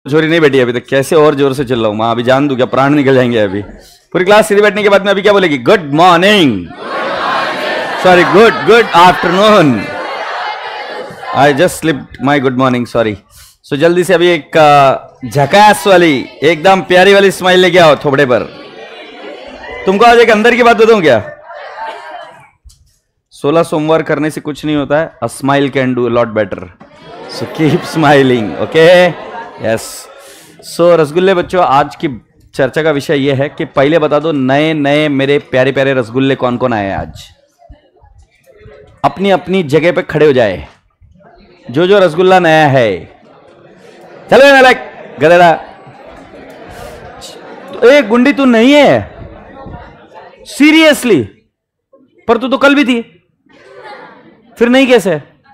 छोरी नहीं बैठी अभी तक, कैसे और जोर से चिल्लाऊं मैं, अभी जान दूं क्या, प्राण निकल जाएंगे अभी। पूरी क्लास सीधी बैठने के बाद में अभी क्या बोलेगी? Good morning, sorry good afternoon, I just slipped my good morning, sorry. So जल्दी से अभी एक झकास वाली एकदम प्यारी वाली स्माइल लेके आओ थोबड़े पर। तुमको आज एक अंदर की बात बताऊं क्या? 16 सोमवार करने से कुछ नहीं होता है, a smile can do a lot better, so keep smiling, okay? Yes. So रसगुल्ले बच्चों, आज की चर्चा का विषय यह है कि पहले बता दो नए नए मेरे प्यारे प्यारे रसगुल्ले कौन कौन आए आज। अपनी अपनी जगह पे खड़े हो जाए, जो जो रसगुल्ला नया है। चलो नालायक गधेड़ा, ए गुंडी तू नहीं है सीरियसली? पर तू तो कल भी थी, फिर नहीं कैसे?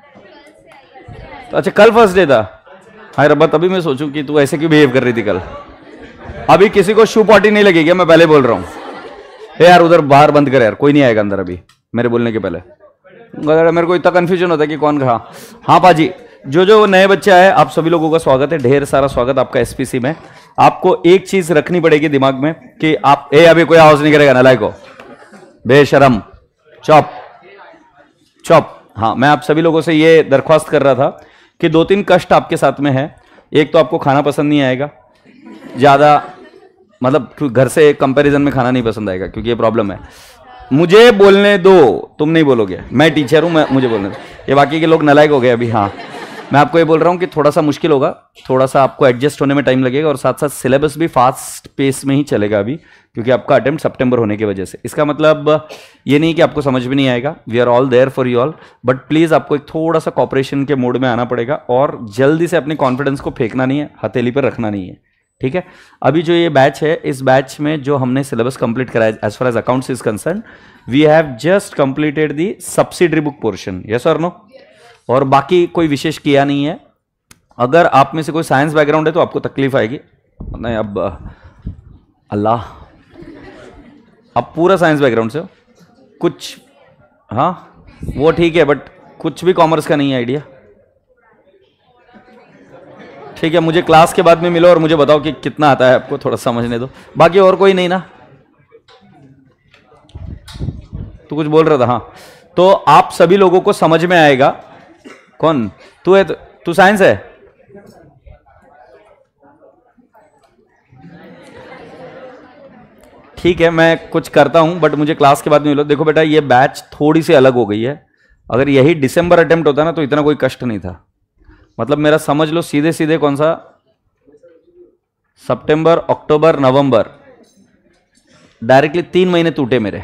तो अच्छा कल फर्स्ट डे था। हाय रब्बा, तभी मैं सोचूं कि तू ऐसे क्यों बिहेव कर रही थी कल। अभी किसी को शू पॉटी नहीं लगेगी, मैं पहले बोल रहा हूं। यार उधर बाहर बंद कर यार, कोई नहीं आएगा अंदर अभी मेरे बोलने के पहले। मेरे को इतना कंफ्यूजन होता है कि कौन कहा। हाँ पाजी, जो जो नए बच्चे आए आप सभी लोगों का स्वागत है, ढेर सारा स्वागत आपका एसपीसी में। आपको एक चीज रखनी पड़ेगी दिमाग में कि आप अभी कोई आवाज नहीं करेगा नालायक को, बेशरम, चुप चुप। हाँ, मैं आप सभी लोगों से ये दरख्वास्त कर रहा था कि 2-3 कष्ट आपके साथ में है। एक तो आपको खाना पसंद नहीं आएगा ज्यादा, मतलब घर से कंपैरिजन में खाना नहीं पसंद आएगा, क्योंकि ये प्रॉब्लम है। मुझे बोलने दो, तुम नहीं बोलोगे, मैं टीचर हूं, मुझे बोलने दो। ये बाकी के लोग नालायक हो गए अभी। हाँ, मैं आपको ये बोल रहा हूं कि थोड़ा सा मुश्किल होगा, थोड़ा सा आपको एडजस्ट होने में टाइम लगेगा, और साथ साथ सिलेबस भी फास्ट पेस में ही चलेगा अभी, क्योंकि आपका अटेम्प्ट सितंबर होने की वजह से। इसका मतलब ये नहीं कि आपको समझ में नहीं आएगा, we are all there for you all, but please आपको एक थोड़ा सा कॉपरेशन के मोड में आना पड़ेगा, और जल्दी से अपने कॉन्फिडेंस को फेंकना नहीं है, हथेली पर रखना नहीं है, ठीक है? अभी जो ये बैच है, इस बैच में जो हमने सिलेबस कंप्लीट करा है as far as accounts is concerned, we have just completed the subsidiary book portion, yes और नो? और बाकी कोई विशेष किया नहीं है। अगर आप में से कोई साइंस बैकग्राउंड है तो आपको तकलीफ आएगी। नहीं, अब अल्लाह, आप पूरा साइंस बैकग्राउंड से हो कुछ? हाँ वो ठीक है, बट कुछ भी कॉमर्स का नहीं है आइडिया, ठीक है? मुझे क्लास के बाद में मिलो और मुझे बताओ कि कितना आता है आपको, थोड़ा समझने दो। बाकी और कोई नहीं ना? तू कुछ बोल रहा था? हाँ, तो आप सभी लोगों को समझ में आएगा। कौन तू है? तू साइंस है? ठीक है, मैं कुछ करता हूं, बट मुझे क्लास के बाद में मिलो। देखो बेटा, ये बैच थोड़ी सी अलग हो गई है। अगर यही दिसंबर अटेम्प्ट होता ना तो इतना कोई कष्ट नहीं था। मतलब मेरा समझ लो सीधे सीधे कौन सा, सितंबर, अक्टूबर, नवंबर, डायरेक्टली 3 महीने टूटे मेरे,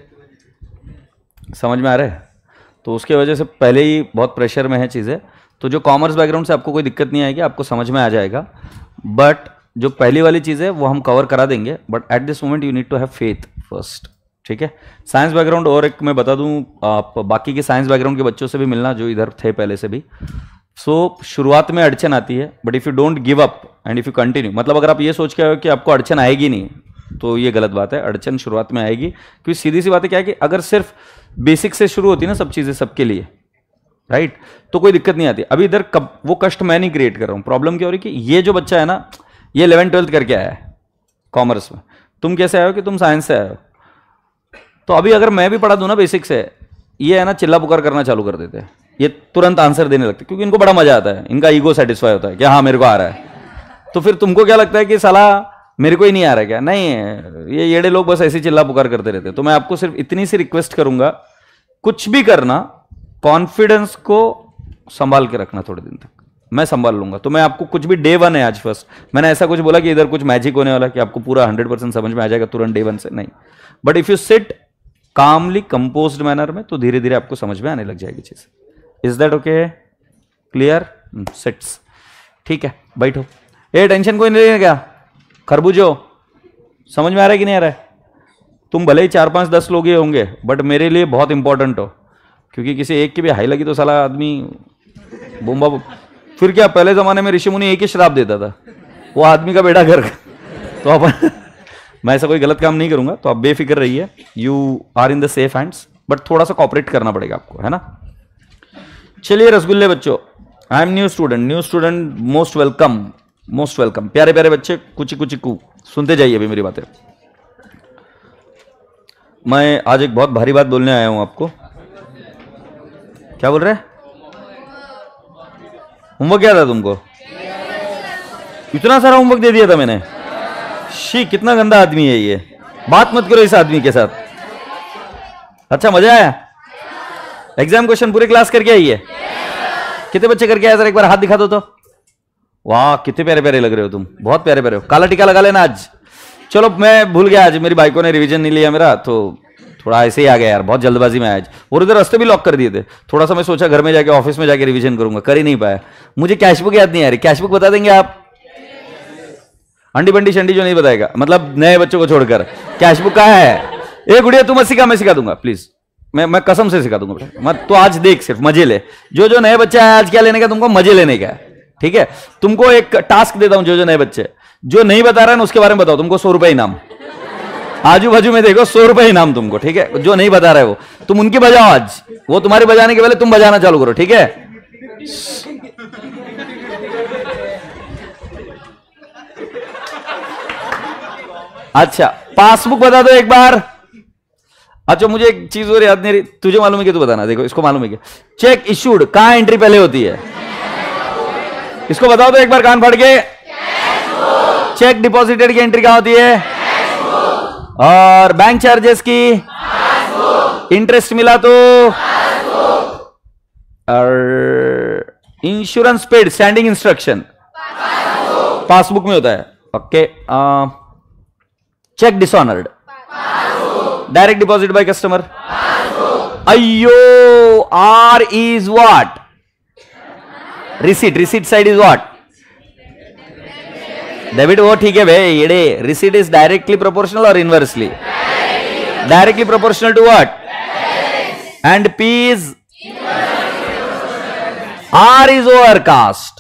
समझ में आ रहा है? तो उसके वजह से पहले ही बहुत प्रेशर में है चीज़ें। तो जो कॉमर्स बैकग्राउंड से आपको कोई दिक्कत नहीं आएगी, आपको समझ में आ जाएगा, बट जो पहली वाली चीज़ है वो हम कवर करा देंगे, but at this moment you need to have faith first, ठीक है? साइंस बैकग्राउंड, और एक मैं बता दूं, आप बाकी के साइंस बैकग्राउंड के बच्चों से भी मिलना जो इधर थे पहले से भी। सो शुरुआत में अड़चन आती है, but if you don't give up and if you continue, मतलब अगर आप ये सोच के आए कि आपको अड़चन आएगी नहीं, तो ये गलत बात है। अड़चन शुरुआत में आएगी, क्योंकि सीधी सी बात है क्या है कि अगर सिर्फ बेसिक से शुरू होती ना सब चीज़ें सबके लिए, राइट, तो कोई दिक्कत नहीं आती। अभी इधर वो कष्ट मैं नहीं क्रिएट कर रहा हूँ। प्रॉब्लम क्या हो रही है कि ये जो बच्चा है ना, ये 11th-12th करके आया है कॉमर्स में। तुम कैसे आए हो कि तुम साइंस से आए हो? तो अभी अगर मैं भी पढ़ा दूं ना बेसिक से, ये है ना चिल्ला पुकार करना चालू कर देते हैं, ये तुरंत आंसर देने लगते, क्योंकि इनको बड़ा मजा आता है, इनका ईगो सेटिस्फाई होता है कि हाँ मेरे को आ रहा है। तो फिर तुमको क्या लगता है कि साला मेरे को ही नहीं आ रहा है क्या? नहीं, ये येड़े लोग बस ऐसी चिल्ला पुकार करते रहते हैं। तो मैं आपको सिर्फ इतनी सी रिक्वेस्ट करूंगा, कुछ भी करना कॉन्फिडेंस को संभाल के रखना थोड़े दिन तक, मैं संभाल लूंगा। तो मैं आपको कुछ भी डे 1 है आज फर्स्ट, मैंने ऐसा कुछ बोला कि इधर कुछ मैजिक होने वाला कि आपको पूरा 100% समझ में आ जाएगा तुरंत डे 1 से, नहीं। But if you sit calmly composed manner में, तो धीरे धीरे आपको समझ में आने लग जाएगी चीज। Is that okay? Clear? Sits, ठीक है, बैठो। ये टेंशन कोई नहीं है क्या? खरबूजो, समझ में आ रहा है कि नहीं आ रहा है? तुम भले ही 4-5-10 लोग ही होंगे, बट मेरे लिए बहुत इंपॉर्टेंट हो, क्योंकि किसी एक की भी हाई लगी तो साला आदमी बूंबा। फिर क्या, पहले जमाने में ऋषि मुनि एक ही श्राप देता था, वो आदमी का बेड़ा घर। तो अपन मैं ऐसा कोई गलत काम नहीं करूंगा, तो आप बेफिक्र रहिए, you are in the safe hands, but थोड़ा सा कॉपरेट करना पड़ेगा आपको, है ना? चलिए रसगुल्ले बच्चों, I am new student most welcome. Most welcome. प्यारे प्यारे बच्चे, कुची कुची कू, सुनते जाइए अभी मेरी बातें। मैं आज एक बहुत भारी बात बोलने आया हूं आपको। क्या बोल रहे हैं? होमवर्क क्या था तुमको? इतना सारा होमवर्क दे दिया था मैंने। शी, कितना गंदा आदमी है ये। बात मत करो इस आदमी के साथ। अच्छा, मजा आया? एग्जाम क्वेश्चन पूरे क्लास करके आई है? कितने बच्चे करके आए? एक बार हाथ दिखा दो तो। वाह, कितने प्यारे प्यारे लग रहे हो तुम, बहुत प्यारे प्यारे हो। काला टीका लगा लेना आज। चलो, मैं भूल गया, आज मेरी बाइकों ने रिवीजन नहीं लिया मेरा, तो थोड़ा ऐसे ही आ गया यार, बहुत जल्दबाजी में आज। और इधर रास्ते भी लॉक कर दिए थे। थोड़ा सा मैं सोचा घर में जाके, ऑफिस में जाके रिवीजन करूंगा, कर ही नहीं पाया। मुझे कैशबुक याद नहीं आ रही, कैशबुक बता देंगे आप? अंडी बंडी शंडी जो नहीं बताएगा, मतलब नए बच्चों को छोड़कर। कैशबुक कहाँ है? ए गुड़िया, तू मत सिखा, मैं सिखा दूंगा प्लीज। मैं कसम से सिखा दूंगा मत। तो आज देख, सिर्फ मजे ले। जो जो नए बच्चे आए, आज क्या लेने का तुमको? मजे लेने का है, ठीक है? तुमको एक टास्क देता हूं, जो जो नए बच्चे जो नहीं बता रहे हैं उसके बारे में बताओ। तुमको 100 रुपए इनाम, आजू बाजू में देखो 100 रुपए इनाम तुमको, ठीक है? जो नहीं बता रहे वो तुम उनकी बजाओ आज। वो तुम्हारे बजाने के पहले तुम बजाना चालू करो, ठीक है? अच्छा, पासबुक बता दो एक बार। अच्छा, मुझे एक चीज और याद नहीं रही, तुझे मालूम है कि तू बताना। देखो, इसको मालूम है कि चेक इशूड कहां एंट्री पहले होती है? इसको बताओ तो एक बार कान फाड़ के। चेक डिपॉजिटेड की एंट्री कहां होती है? और बैंक चार्जेस की? इंटरेस्ट मिला तो? और insurance paid, standing instruction passbook में होता है। Okay. Cheque dishonoured, direct deposit by customer. अयो, R is what? Receipt. Receipt side is what? Debit. वो ठीक है भाई, ये रिसीट इज डायरेक्टली प्रोपोर्शनल और inversely? Directly proportional to what? And P is? R is overcast,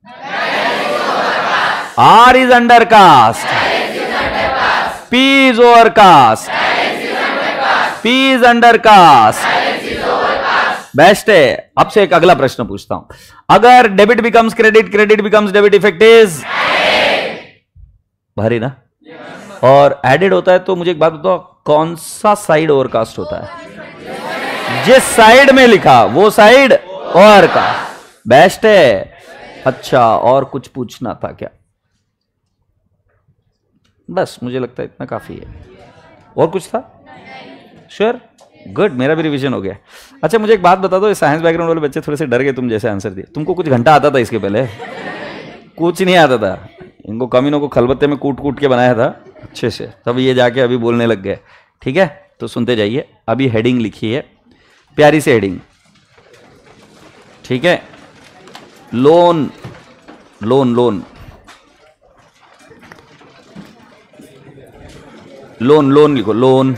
R is undercast, P is overcast, P is undercast. Best है। अब से एक अगला प्रश्न पूछता हूं। अगर debit becomes credit, credit becomes debit, effect is भारी ना? और एडेड होता है तो मुझे एक बात बताओ, कौन सा साइड ओवरकास्ट होता है? जिस साइड में लिखा वो साइड ओवरकास्ट। बेस्ट है। अच्छा, और कुछ पूछना था क्या? बस मुझे लगता है इतना काफी है। और कुछ था? श्योर? गुड, मेरा भी रिवीजन हो गया। अच्छा, मुझे एक बात बता दो, साइंस बैकग्राउंड वाले बच्चे थोड़े से डर गए तुम जैसे आंसर दिए। तुमको कुछ घंटा आता था इसके पहले? कुछ नहीं आता था। इनको कमीनों को खलबत्ते में कूट कूट के बनाया था अच्छे से, तब ये जाके अभी बोलने लग गए, ठीक है? तो सुनते जाइए। अभी हेडिंग लिखी है, प्यारी सी हेडिंग, ठीक है? Loan, loan, loan, loan, loan लिखो, लोन।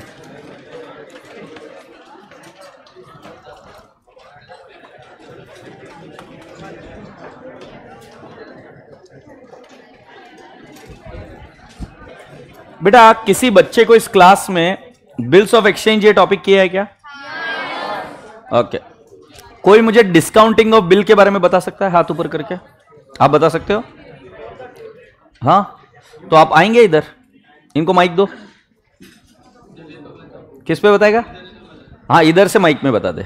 बेटा, किसी बच्चे को इस क्लास में बिल्स ऑफ एक्सचेंज ये टॉपिक किया है क्या? ओके। कोई मुझे डिस्काउंटिंग ऑफ बिल के बारे में बता सकता है? हाथ ऊपर करके आप बता सकते हो? हाँ, तो आप आएंगे इधर, इनको माइक दो। किस पे बताएगा? हाँ, इधर से माइक में बता दे।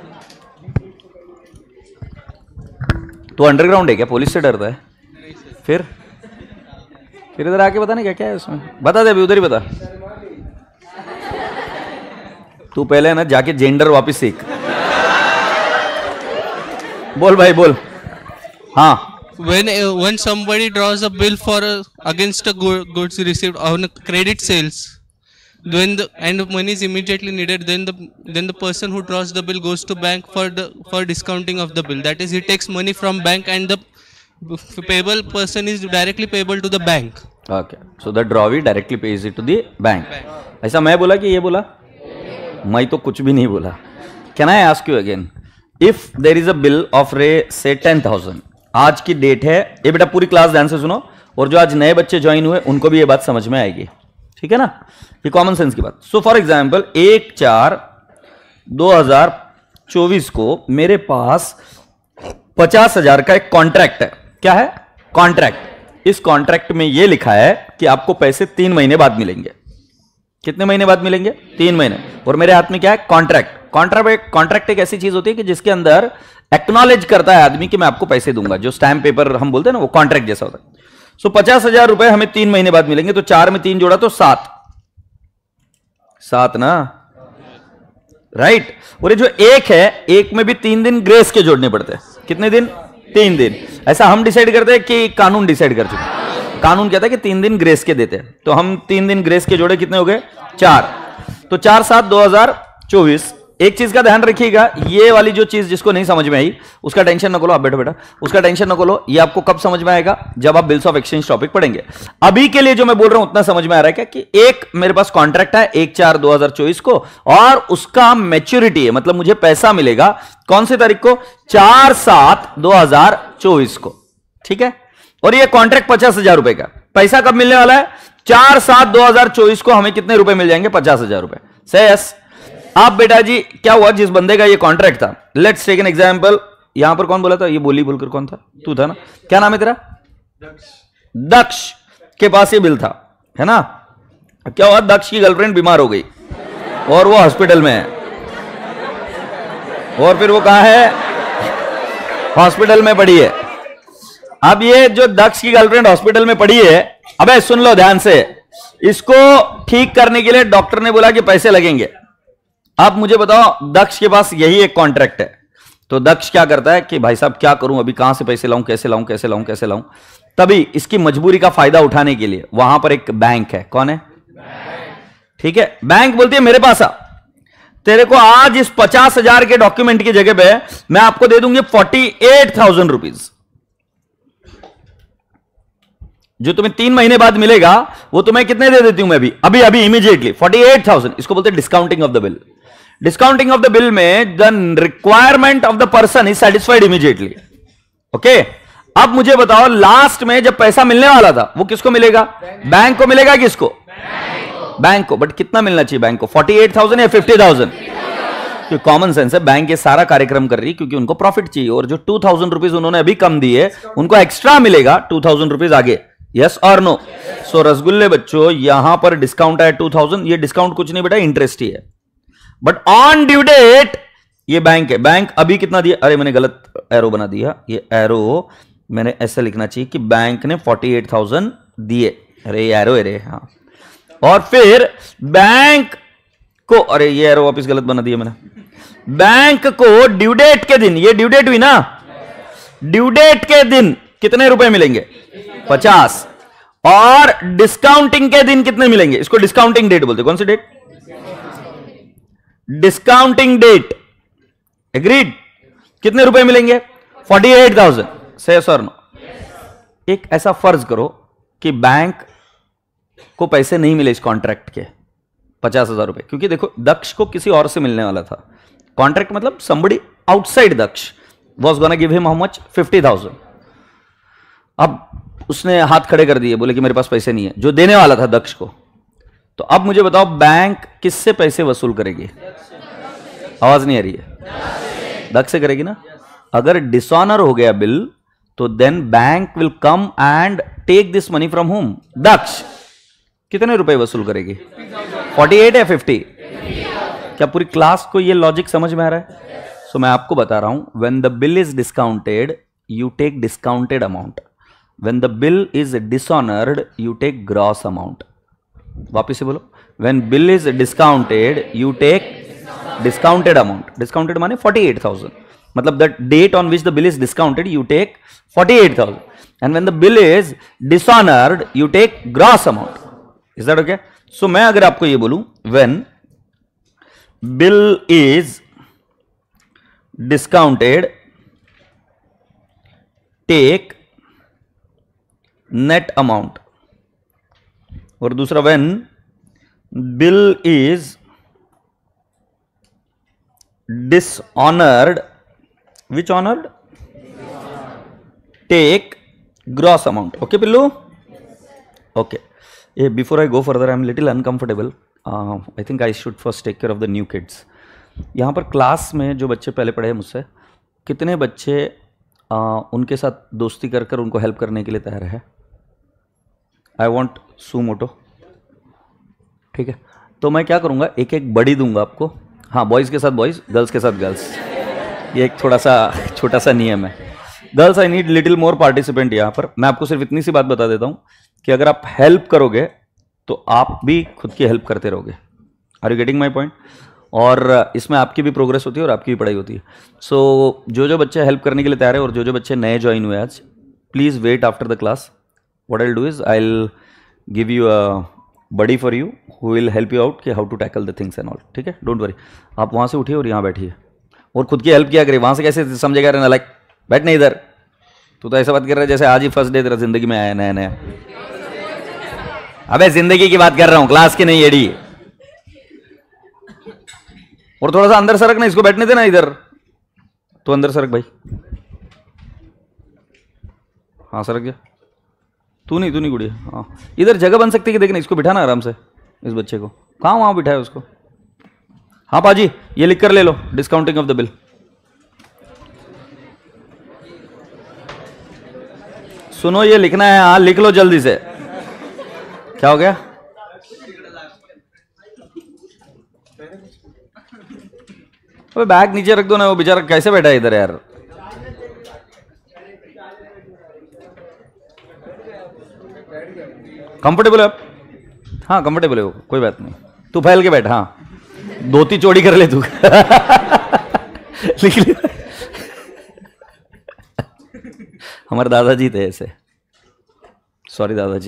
तो अंडरग्राउंड है क्या? पुलिस से डरता है? फिर इधर आके बताने क्या क्या है उसमें? बता दे, अभी उधर ही बता। तू पहले ना जाके जेंडर वापस सीख। बोल भाई, बोल। हाँ। When somebody draws a bill for against a goods received on a credit sales, and money is immediately needed, then the person who draws the bill goes to bank for discounting of the bill. That is, he takes money from bank and the payable person is directly payable to the bank. Okay, so the drawee directly pays it to the bank. ऐसा मैं बोला कि ये बोला? मैं तो कुछ भी नहीं बोला। Can I ask you again? If there is a bill of say 10,000, आज की डेट है, ये बेटा पूरी क्लास ध्यान से सुनो, और जो आज नए बच्चे ज्वाइन हुए उनको भी ये बात समझ में आएगी, ठीक है ना? ये कॉमन सेंस की बात। सो फॉर एग्जाम्पल 1/4/2024 को मेरे पास 50,000 का एक कॉन्ट्रैक्ट है। क्या है? कॉन्ट्रैक्ट। इस कॉन्ट्रैक्ट में यह लिखा है कि आपको पैसे 3 महीने बाद मिलेंगे। कितने महीने बाद मिलेंगे? 3 महीने। और मेरे हाथ में क्या है? कॉन्ट्रैक्ट। कॉन्ट्रैक्ट एक ऐसी चीज होती है कि जिसके अंदर एक्नॉलेज करता है आदमी कि मैं आपको पैसे दूंगा, जो स्टैम्प पेपर हम बोलते हैं ना, वो कॉन्ट्रैक्ट जैसा होता है। सो 50,000 रुपए हमें 3 महीने बाद मिलेंगे, तो 4 में 3 जोड़ा तो 7 ना, राइट। और ये जो एक है, एक में भी 3 दिन ग्रेस के जोड़ने पड़ते हैं। कितने दिन? 3 दिन। ऐसा हम डिसाइड करते हैं कि कानून डिसाइड कर चुके? कानून कहता है कि 3 दिन ग्रेस के देते हैं, तो हम 3 दिन ग्रेस के जोड़े, कितने हो गए? 4। तो 4/7/2024। एक चीज का ध्यान रखिएगा, ये वाली जो चीज जिसको नहीं समझ में आई उसका टेंशन न करो। आप बैठो बेटा, उसका टेंशन न करो। ये आपको कब समझ में आएगा? जब आप बिल्स ऑफ एक्सचेंज टॉपिक पढ़ेंगे। अभी के लिए जो मैं बोल रहा हूं उतना समझ में आ रहा है क्या कि एक मेरे पास कॉन्ट्रैक्ट है 1/4/2024 को, और उसका मैच्योरिटी है, मतलब मुझे पैसा मिलेगा कौन सी तारीख को? 4/7/2024 को, ठीक है। और ये कॉन्ट्रैक्ट 50,000 रुपए का। पैसा कब मिलने वाला है? 4/7/2024 को हमें कितने रुपए मिल जाएंगे? 50,000 रुपए। से यस। आप बेटा जी क्या हुआ, जिस बंदे का ये कॉन्ट्रैक्ट था, लेट्स टेक एन एग्जांपल। यहां पर कौन बोला था? ये बोलकर कौन था? तू था ना? क्या नाम है तेरा? दक्ष के पास ये बिल था, है ना? क्या हुआ? दक्ष की गर्लफ्रेंड बीमार हो गई और वो हॉस्पिटल में है। और फिर वो कहां है? हॉस्पिटल में पड़ी है। अब ये जो दक्ष की गर्लफ्रेंड हॉस्पिटल में पड़ी है, अबे सुन लो ध्यान से, इसको ठीक करने के लिए डॉक्टर ने बोला कि पैसे लगेंगे। अब मुझे बताओ, दक्ष के पास यही एक कॉन्ट्रैक्ट है, तो दक्ष क्या करता है कि भाई साहब क्या करूं, अभी कहां से पैसे लाऊं, कैसे लाऊं, कैसे लाऊं, कैसे लाऊं। तभी इसकी मजबूरी का फायदा उठाने के लिए वहां पर एक बैंक है। कौन है? ठीक है। बैंक बोलती है मेरे पास आ, तेरे को आज इस 50,000 के डॉक्यूमेंट की जगह पे मैं आपको दे दूंगी 48,000 रुपीज। जो तुम्हें 3 महीने बाद मिलेगा वो तुम्हें कितने दे देती हूं मैं? अभी अभी इमीडिएटली 48,000। इसको बोलते हैं discounting of the bill. Discounting of the bill में the requirement of the person is satisfied immediately. Okay. अब मुझे बताओ, लास्ट में जब पैसा मिलने वाला था वो किसको मिलेगा? बैंक को मिलेगा। किसको? बैंक को। बट कितना मिलना चाहिए बैंक को? 48,000 या 50,000? कॉमन सेंस है, बैंक ये सारा कार्यक्रम कर रही है क्योंकि उनको प्रॉफिट चाहिए, और जो 2,000 रुपीज उन्होंने अभी कम दिए उनको एक्स्ट्रा मिलेगा 2,000 रुपीज आगे। यस और नो? सो रसगुल्ले बच्चों, यहां पर डिस्काउंट है 2,000। ये डिस्काउंट कुछ नहीं बेटा, इंटरेस्ट ही है। बट ऑन ड्यू डेट ये बैंक है। बैंक अभी कितना दिया? अरे मैंने गलत एरो बना दिया, ये एरो मैंने ऐसे लिखना चाहिए कि बैंक ने 48,000 दिए। अरे ये एरो है, हाँ। और फिर बैंक को, अरे ये एरो वापिस गलत बना दिया मैंने। बैंक को ड्यू डेट के दिन, ये ड्यू डेट हुई ना, ड्यू डेट के दिन कितने रुपए मिलेंगे? 50। और डिस्काउंटिंग के दिन कितने मिलेंगे? इसको डिस्काउंटिंग डेट बोलते हैं। कौन सी डेट? Discounting date. एग्रीड? कितने रुपए मिलेंगे? 48,000। से यस और नो? एक ऐसा फर्ज करो कि बैंक को पैसे नहीं मिले इस कॉन्ट्रैक्ट के 50,000 रुपए, क्योंकि देखो दक्ष को किसी और से मिलने वाला था। कॉन्ट्रैक्ट मतलब somebody outside Daksha was gonna give him how much? 50,000। अब उसने हाथ खड़े कर दिए, बोले कि मेरे पास पैसे नहीं है, जो देने वाला था दक्ष को। तो अब मुझे बताओ, बैंक किससे पैसे वसूल करेगी? आवाज नहीं आ रही है? दक्ष से करेगी ना। अगर डिसऑनर हो गया बिल तो then bank will come and take this money from home? Daksh. कितने रुपए वसूल करेगी? 48 या 50? क्या पूरी क्लास को ये लॉजिक समझ में आ रहा है? सो मैं आपको बता रहा हूं, when the bill is discounted you take discounted amount, when the bill is dishonoured you take gross amount. वापिस से बोलो, when bill is discounted you take discounted amount. Discounted माने 48,000, मतलब the date on which the bill is discounted you take 48,000, and when the bill is dishonoured you take gross amount. Is that okay? So मैं अगर आपको ये बोलूं, when bill is discounted take net amount, और दूसरा when bill is dishonoured, which honoured? Take gross amount. Okay पिल्लू? Okay. Before I go further, I am little uncomfortable. I think I should first take care of the new kids. यहाँ पर class में जो बच्चे पहले पढ़े मुझसे, कितने बच्चे उनके साथ दोस्ती कर कर उनको हेल्प करने के लिए तैयार है? आई वॉन्ट सुमोटो, ठीक है। तो मैं क्या करूँगा, एक एक बड़ी दूंगा आपको। हाँ, बॉयज़ के साथ बॉयज़, गर्ल्स के साथ गर्ल्स, ये एक थोड़ा सा छोटा सा नियम है। Girls I need little more participant यहाँ पर। मैं आपको सिर्फ इतनी सी बात बता देता हूँ कि अगर आप हेल्प करोगे तो आप भी खुद की हेल्प करते रहोगे। Are you getting my point? और इसमें आपकी भी प्रोग्रेस होती है और आपकी भी पढ़ाई होती है। सो जो बच्चे हेल्प करने के लिए तैयार है और जो बच्चे नए ज्वाइन हुए आज, please wait after the class. What I will do is I will give you a buddy for you who will help you out कि how to tackle the things and all, ठीक है। Don't worry, आप वहाँ से उठिए और यहाँ बैठिए और खुद की हेल्प किया करिए। वहाँ से कैसे समझेगा रहना, लाइक बैठ नहीं इधर, तू तो ऐसा बात कर रहा है जैसे आज ही फर्स्ट डे तेरा जिंदगी में आया नया नया। अबे जिंदगी की बात कर रहा हूँ, क्लास की नहीं एडी। और थोड़ा सा अंदर सरक ना, इसको बैठने देना इधर, तो अंदर सरक भाई। हाँ सरक जा, तू नहीं गुड़िया। हाँ इधर जगह बन सकती है कि देखना, इसको बिठाना आराम से, इस बच्चे को। कहाँ वहाँ बिठाए उसको? हाँ पाजी, ये लिख कर ले लो, डिस्काउंटिंग ऑफ द बिल। सुनो ये लिखना है, हाँ लिख लो जल्दी से। क्या हो गया? अबे बैग नीचे रख दो ना, वो बेचारा कैसे बैठा है इधर यार। कंफर्टेबल है? हाँ कंफर्टेबल है वो, कोई बात नहीं। तू फैल के बैठ, हाँ धोती चौड़ी कर ले तू। लिख ले। हमारे दादाजी थे ऐसे, सॉरी दादाजी।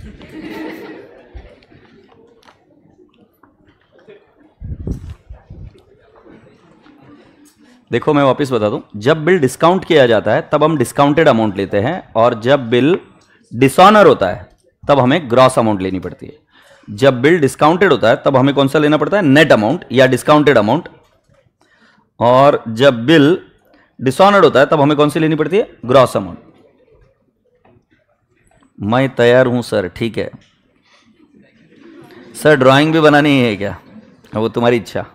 देखो मैं वापस बता दूं, जब बिल डिस्काउंट किया जाता है तब हम डिस्काउंटेड अमाउंट लेते हैं, और जब बिल डिसऑनर होता है तब हमें ग्रॉस अमाउंट लेनी पड़ती है। जब बिल डिस्काउंटेड होता है तब हमें कौन सा लेना पड़ता है? नेट अमाउंट या डिस्काउंटेड अमाउंट। और जब बिल डिसऑनर्ड होता है तब हमें कौन सी लेनी पड़ती है? Gross amount. मैं तैयार हूं सर, ठीक है सर। ड्राइंग भी बनानी है क्या? वो तुम्हारी इच्छा।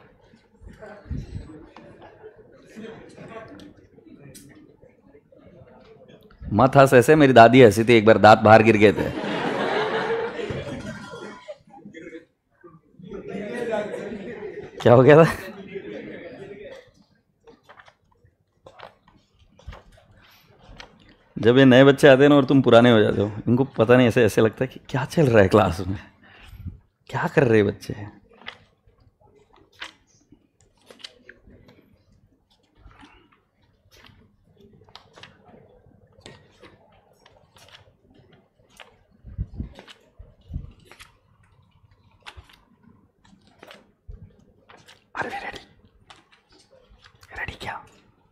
मत हंस ऐसे, मेरी दादी हंसी थी एक बार, दांत बाहर गिर गए थे। क्या हो गया था? जब ये नए बच्चे आते हैं ना और तुम पुराने हो जाते हो, इनको पता नहीं, ऐसे ऐसे लगता है कि क्या चल रहा है क्लास में, क्या कर रहे बच्चे। अरे रेडी रेडी क्या?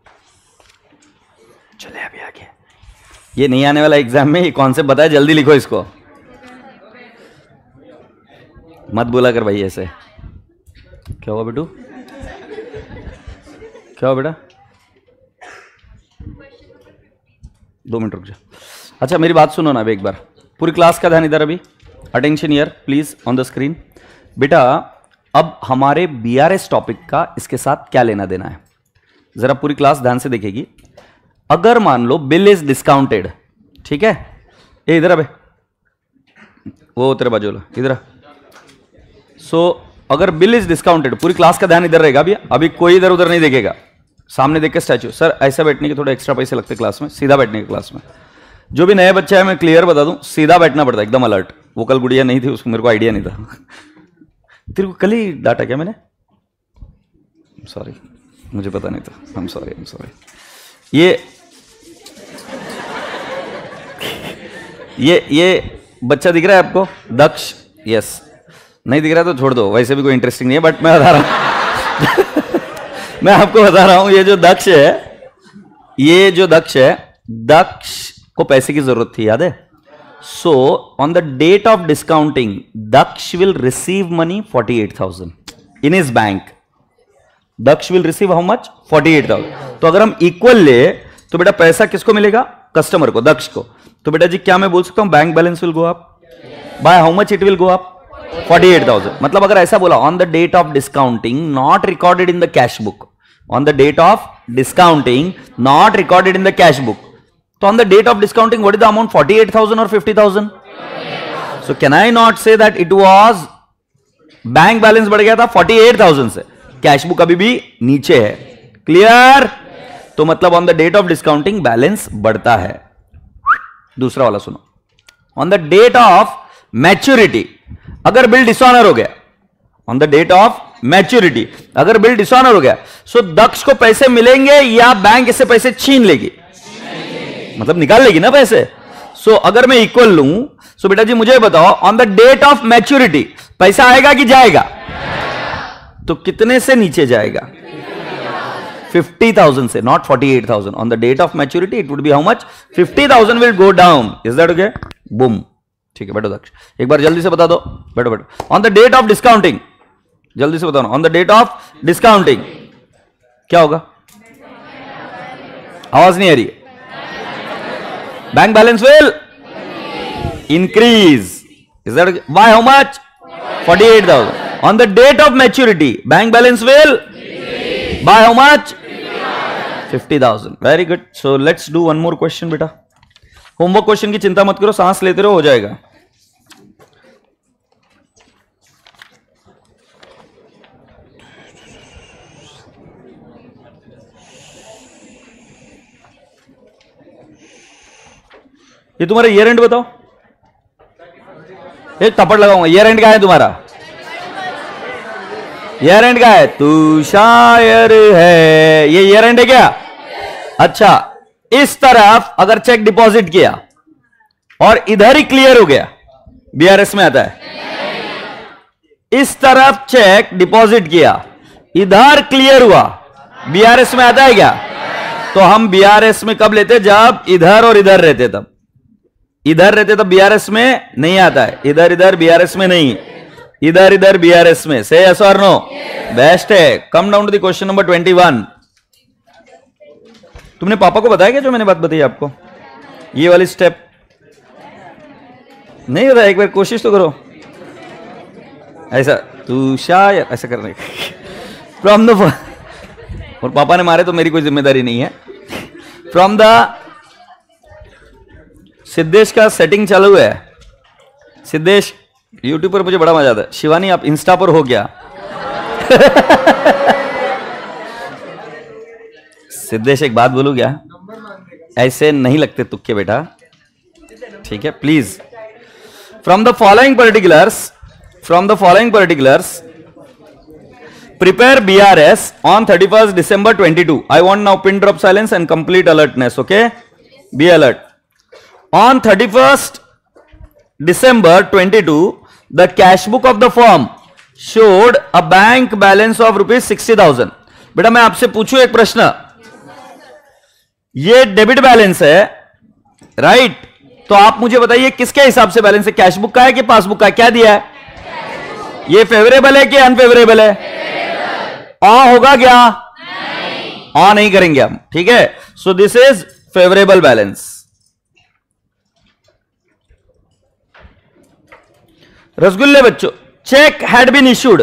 चले अभी आगे। ये नहीं आने वाला एग्जाम में, ये कॉन्सेप्ट बताया, जल्दी लिखो इसको। मत बोला कर भाई ऐसे। क्या हुआ बेटू? क्या हुआ बेटा? 2 मिनट रुक जा। अच्छा मेरी बात सुनो ना अभी एक बार, पूरी क्लास का ध्यान इधर अभी, attention here please on the screen. बेटा अब हमारे बीआरएस टॉपिक का इसके साथ क्या लेना देना है, जरा पूरी क्लास ध्यान से देखेगी। अगर मान लो बिल इज डिस्काउंटेड, ठीक है, ये इधर अबे, वो तेरे बाजू लो इधर। सो अगर बिल इज डिस्काउंटेड, पूरी क्लास का ध्यान इधर रहेगा अभी कोई इधर उधर नहीं देखेगा, सामने देख के स्टैचू। सर ऐसा बैठने के थोड़े एक्स्ट्रा पैसे लगते क्लास में, सीधा बैठने के क्लास में। जो भी नए बच्चे हैं मैं क्लियर बता दूं, सीधा बैठना पड़ता है, एकदम अलर्ट। वो कल गुड़िया नहीं थी, उसको मेरे को आइडिया नहीं था। तेरे को कल ही डांटा क्या मैंने? सॉरी, मुझे पता नहीं था। I am sorry. ये बच्चा दिख रहा है आपको? दक्ष? यस। नहीं दिख रहा तो छोड़ दो, वैसे भी कोई इंटरेस्टिंग नहीं है, बट मैं बता रहा हूं। मैं आपको बता रहा हूं, ये जो दक्ष है, दक्ष को पैसे की जरूरत थी, याद है? So on the date of discounting Daksh will receive money 48,000 in his bank. Daksh will receive how much? 48,000। तो अगर हम इक्वल ले तो बेटा पैसा किसको मिलेगा? कस्टमर को, दक्ष को। तो बेटा जी क्या मैं बोल सकता हूं bank balance will go up by how much? It will go up 48,000। मतलब अगर ऐसा बोला on the date of discounting not recorded in the cash book, on the date of discounting not recorded in the cash book, तो on the date of discounting what is the amount? 48,000 और 50,000? So can I not say that it was bank balance बढ़ गया था 48,000 से, cash book अभी भी नीचे है। क्लियर? तो मतलब on the date of discounting balance बढ़ता है। दूसरा वाला सुनो, on the date of maturity अगर बिल डिसऑनर हो गया, on the date of maturity अगर बिल डिसऑनर हो गया, सो दक्ष को पैसे मिलेंगे या बैंक इससे पैसे छीन लेगी? मतलब निकाल लेगी ना पैसे। सो अगर मैं इक्वल लूं, सो बेटा जी मुझे बताओ on the date of maturity पैसा आएगा कि जाएगा? तो कितने से नीचे जाएगा? 50,000 से, not 48,000। On the date of maturity it would be how much? 50,000 will go down. Is that okay? Boom. ठीक है बैठो दक्ष, एक बार जल्दी से बता दो। बैठो बैठो। On the date of discounting, जल्दी से बताओ, on the date of discounting क्या होगा? आवाज नहीं आ रही। Bank balance will increase. Is that okay? By how much? 48,000। On the date of maturity bank balance will by how much? 50,000। Very good. So let's do one more question बेटा। Homework question की चिंता मत करो, सांस लेते रहो, हो जाएगा। ये तुम्हारा ईयर एंड बताओ। एक थप्पड़ लगाऊंगा। ईयर एंड का है तुम्हारा? ईयर एंड का है? तू शायर है, ये ईयर एंड है क्या? अच्छा, इस तरफ अगर चेक डिपॉजिट किया और इधर ही क्लियर हो गया, बीआरएस में आता है। इस तरफ चेक डिपॉजिट किया, इधर क्लियर हुआ, बीआरएस में आता है क्या? तो हम बीआरएस में कब लेते? जब इधर और इधर रहते तब। इधर रहते तब बीआरएस में नहीं आता है, इधर इधर बीआरएस में नहीं, इधर इधर बीआरएस में। से यस और नो? बेस्ट है। Come down to the question number 21। तुमने पापा को बताया क्या जो मैंने बात बताई आपको? ये वाली स्टेप नहीं होता, एक बार कोशिश तो करो। ऐसा तू शायद ऐसा करने फ्रॉम द, और पापा ने मारे तो मेरी कोई जिम्मेदारी नहीं है। फ्रॉम द, सिद्धेश का सेटिंग चालू है। सिद्धेश यूट्यूब पर मुझे बड़ा मजा आता है। शिवानी आप इंस्टा पर हो क्या? सिद्धेश एक बात बोलूं क्या? ऐसे नहीं लगते तुक्के बेटा, ठीक है? Please from the following particulars prepare BRS on 31st December 22. I want now pin drop silence and complete alertness. Okay, be alert. On 31st December 22, the cash book of the firm showed a bank balance of rupees 60,000. बेटा मैं आपसे पूछूं एक प्रश्न, ये debit balance है, right? तो आप मुझे बताइए किसके हिसाब से बैलेंस है? कैश बुक का है कि पासबुक का है? क्या दिया है? ये फेवरेबल है कि अनफेवरेबल है? होगा क्या? नहीं, नहीं करेंगे हम, ठीक है? So this is favourable balance. रसगुल्ले बच्चों, चेक हैड बीन इश्यूड,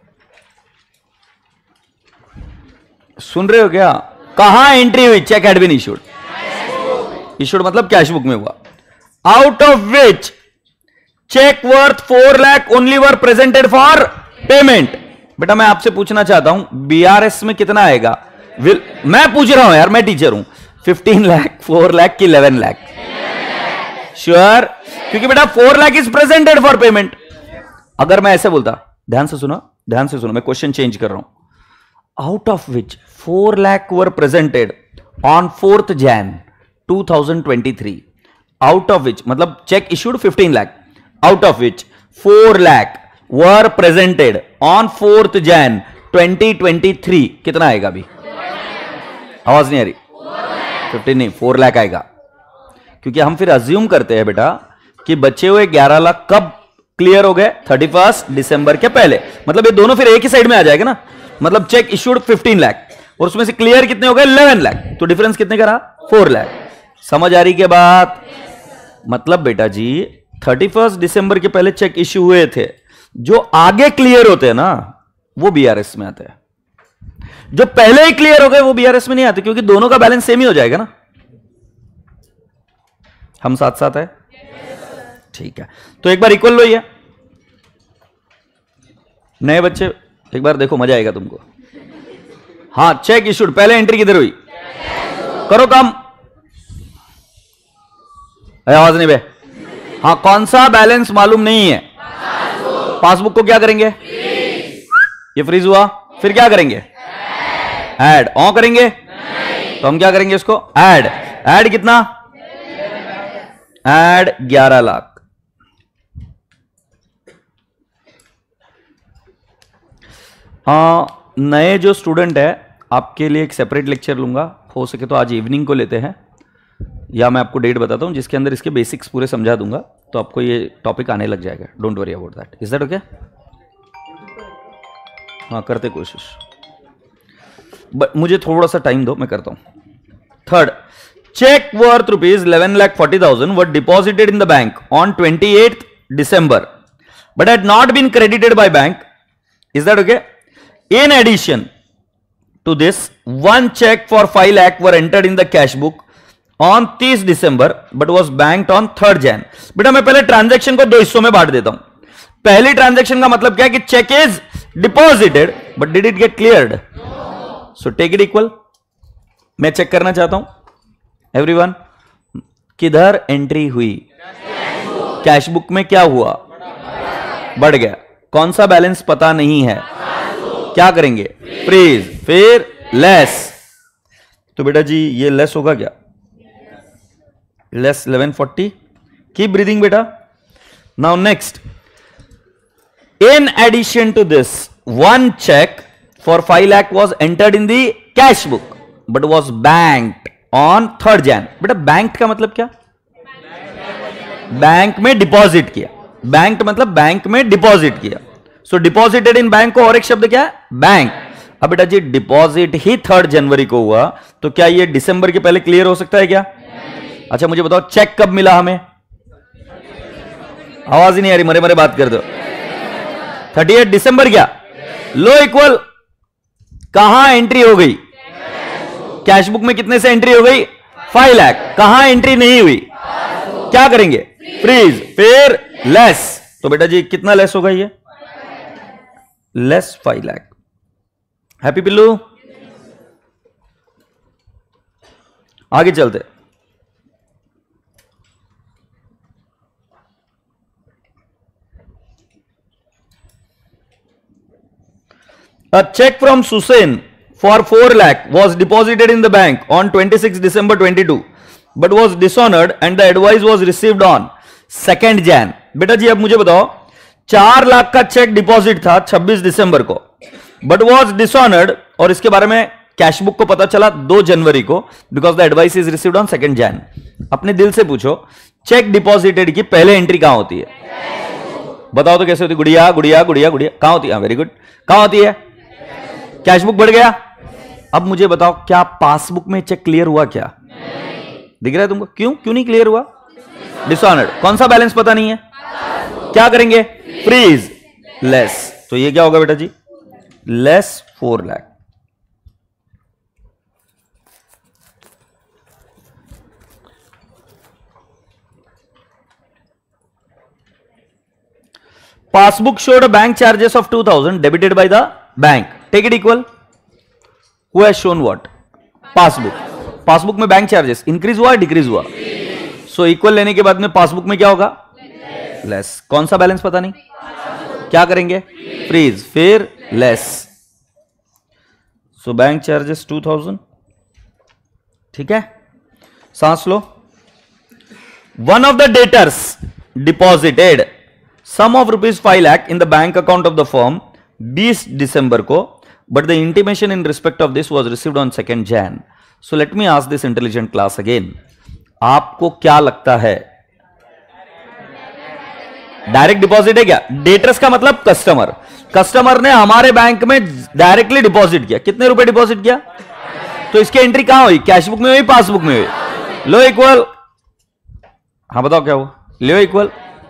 सुन रहे हो क्या? कहां एंट्री हुई? Cheque had been issued, issued मतलब कैश बुक में हुआ। Out of which cheque worth 4 lakh only were presented for payment. बेटा मैं आपसे पूछना चाहता हूं बीआरएस में कितना आएगा? मैं पूछ रहा हूं यार, मैं टीचर हूं। 15 लाख, 4 लाख की 11 लाख? श्योर? क्योंकि बेटा 4 lakh is presented for payment. अगर मैं ऐसे बोलता, ध्यान से सुनो, ध्यान से सुनो, मैं क्वेश्चन चेंज कर रहा हूं। Out of which 4 lakh were presented on 4th Jan 2023, out of which मतलब cheque issued 15 lakh, out of which 4 lakh were presented on 4th Jan 2023, कितना आएगा? अभी आवाज नहीं आ रही? 15 नहीं, 4 लाख आएगा। क्योंकि हम फिर अज्यूम करते हैं बेटा कि बचे हुए 11 लाख कब क्लियर हो गए? 31 दिसंबर के पहले। मतलब ये दोनों फिर एक ही साइड में आ जाएगा ना। मतलब चेक इश्यूड 15 लाख और उसमें से क्लियर कितने हो गए? 11 लाख। तो डिफरेंस कितने का रहा? 4 लाख। समझ आ रही क्या बात? मतलब बेटा जी 31 दिसंबर के पहले चेक इश्यू हुए थे, जो आगे क्लियर होते हैं ना वो बीआरएस में आते हैं। जो पहले ही क्लियर हो गए वो बीआरएस में नहीं आते, क्योंकि दोनों का बैलेंस सेम ही हो जाएगा ना। हम साथ साथ है? ठीक है, तो एक बार इक्वल लो ये नए बच्चे, एक बार देखो मजा आएगा तुमको। हाँ, चेक इशूड, पहले एंट्री किधर हुई? करो काम, आवाज नहीं बे। हाँ, कौन सा बैलेंस मालूम नहीं है? पासबुक को क्या करेंगे? ये फ्रीज हुआ, फिर क्या करेंगे? ऐड। ऑन करेंगे तो हम क्या करेंगे इसको? ऐड। ऐड कितना? ऐड 11 लाख। नए जो स्टूडेंट है आपके लिए एक सेपरेट लेक्चर लूंगा, हो सके तो आज इवनिंग को लेते हैं, या मैं आपको डेट बताता हूं जिसके अंदर इसके बेसिक्स पूरे समझा दूंगा, तो आपको ये टॉपिक आने लग जाएगा। Don't worry about that. Is that okay? हाँ, करते कोशिश, बट मुझे थोड़ा सा टाइम दो, मैं करता हूं। Third, cheque worth ₹11,40,000 were deposited in the bank on 28th December but had not been credited by bank. Is that okay? In addition to this, one check for 5 lakh were entered in the cash book on 30 December but was banked on 3rd Jan. बेटा मैं पहले transaction को दो हिस्सों में बांट देता हूं। पहली ट्रांजैक्शन का मतलब क्या है कि cheque is deposited but did it get cleared? So take it equal. मैं चेक करना चाहता हूं एवरीवन, किधर एंट्री हुई? कैश बुक में क्या हुआ? बढ़ गया। कौन सा बैलेंस पता नहीं है? क्या करेंगे? फ्रीज, फिर लेस। तो बेटा जी ये लेस होगा क्या? लेस 1140। कीप ब्रीदिंग बेटा। Now next, in addition to this one check for 5 lakh was entered in the cash book but was banked on 3rd Jan. बेटा banked का मतलब क्या? बैंक में डिपॉजिट किया। banked मतलब बैंक में डिपॉजिट किया। सो डिपॉजिटेड इन बैंक को और एक शब्द क्या है? बैंक। अब बेटा जी डिपॉजिट ही 3rd जनवरी को हुआ, तो क्या ये दिसंबर के पहले क्लियर हो सकता है क्या? अच्छा मुझे बताओ चेक कब मिला हमें? आवाज ही नहीं आ रही, मरे मरे बात कर दो। 38 दिसंबर क्या? लो इक्वल, कहां एंट्री हो गई? कैश बुक में कितने से एंट्री हो गई? 5 लाख। कहां एंट्री नहीं हुई? क्या करेंगे? फ्रीज, फिर लेस। तो बेटा जी कितना लेस होगा ये? लेस 5 लाख। हैप्पी पिल्लू? आगे चलते। A check from Susain for 4 lakh was deposited in the bank on 26 December 22 but was dishonored and the advice was received on 2nd Jan. बेटा जी अब मुझे बताओ 4 लाख का चेक डिपॉजिट था 26 दिसंबर को but was dishonored, और इसके बारे में कैश बुक को पता चला 2 जनवरी को because the advice is received on 2nd Jan. अपने दिल से पूछो चेक डिपॉजिटेड की पहले एंट्री कहां होती है? बताओ तो कैसे होती? गुड़िया गुड़िया गुड़िया गुड़िया कहां होती है? वेरी गुड, कहां होती है? कैश बुक बढ़ गया। अब मुझे बताओ क्या पासबुक में चेक क्लियर हुआ क्या? दिख रहा है तुमको? क्यों क्यों नहीं क्लियर हुआ? डिसऑनर्ड। कौन सा बैलेंस पता नहीं है? क्या करेंगे? Freeze, less. तो ये क्या होगा बेटा जी? Less 4 lakh. Passbook showed a bank charges of 2,000 debited by the bank. Take it equal. Who has shown what? Passbook. Passbook में बैंक चार्जेस इंक्रीज हुआ डिक्रीज हुआ? सो इक्वल लेने के बाद में पासबुक में क्या होगा? लेस। कौन सा बैलेंस पता नहीं? क्या करेंगे? फ्रीज, फिर लेस। So bank charges 2,000। ठीक है, सांस लो। One of the debtors deposited sum of ₹5 lakh in the bank account of the firm 20 दिसंबर को, but the intimation in respect of this was received on 2nd Jan. So let me ask this intelligent class again, आपको क्या लगता है direct deposit है क्या? Debtors का मतलब कस्टमर। कस्टमर ने हमारे बैंक में डायरेक्टली डिपॉजिट किया। कितने रुपए डिपॉजिट किया? तो इसकी एंट्री कहां हुई? कैश बुक में हुई, पासबुक में हुई? लो इक्वल। हाँ बताओ क्या हुआ? लो इक्वल।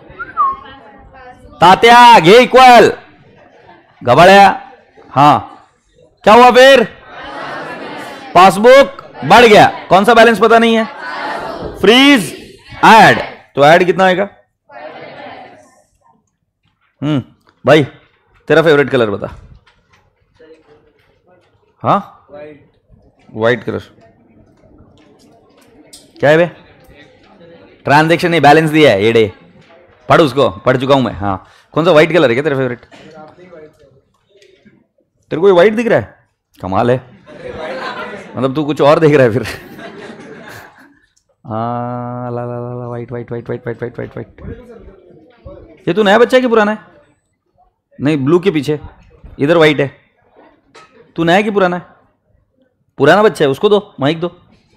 तात्या घे इक्वल। घबड़िया। हाँ क्या हुआ फिर? पासबुक बढ़ गया। कौन सा बैलेंस पता नहीं है? Freeze, add. तो ऐड कितना आएगा? भाई तेरा फेवरेट कलर बता। हाँ वाइट कलर क्या है बे? ट्रांजैक्शन नहीं, बैलेंस दिया है ये डे। पढ़ उसको, पढ़ चुका हूं मैं। हाँ कौन सा वाइट कलर है क्या तेरा फेवरेट? तेरे को वाइट दिख रहा है? कमाल है, मतलब तू कुछ और देख रहा है फिर। हाँ ला ला ला वाइट वाइट वाइट वाइट वाइट वाइट वाइट वाइट। ये तू नया बच्चा है कि पुराना है? नहीं ब्लू के पीछे इधर वाइट है। तू नया है कि पुराना है? पुराना बच्चा है, उसको दो माइक दो।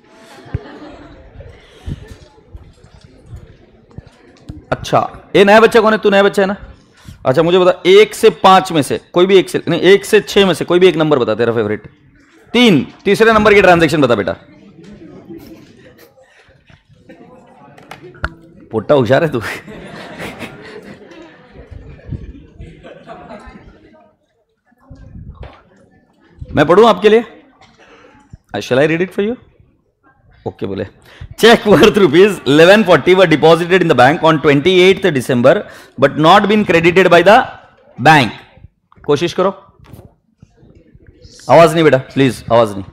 अच्छा ये नया बच्चा कौन है? तू नया बच्चा है ना? अच्छा मुझे बता 1 से 5 में से कोई भी, 1 से नहीं 1 से 6 में से कोई भी एक नंबर बता तेरा फेवरेट। 3, तीसरे नंबर की ट्रांजैक्शन बता बेटा। पोट्टा होशियार है तू। मैं पढ़ूं आपके लिए? Shall I read it for you? Okay बोले। Cheque worth rupees 1140 were deposited in the bank on 28th December but not been credited by the bank. कोशिश करो। आवाज नहीं बेटा प्लीज, आवाज नहीं।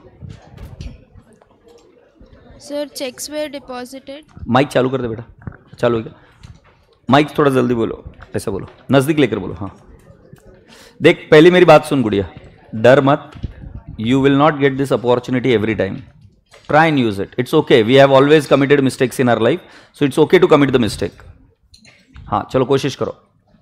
Sir cheques were deposited. Mike चालू कर दे बेटा। चालू है क्या? माइक थोड़ा जल्दी बोलो, ऐसा बोलो, नजदीक लेकर बोलो। हाँ देख पहली मेरी बात सुन गुड़िया, डर मत। You will not get this opportunity every time. Try and use it. It's okay. We have always committed mistakes in our life, so it's okay to commit the mistake. हाँ चलो कोशिश करो।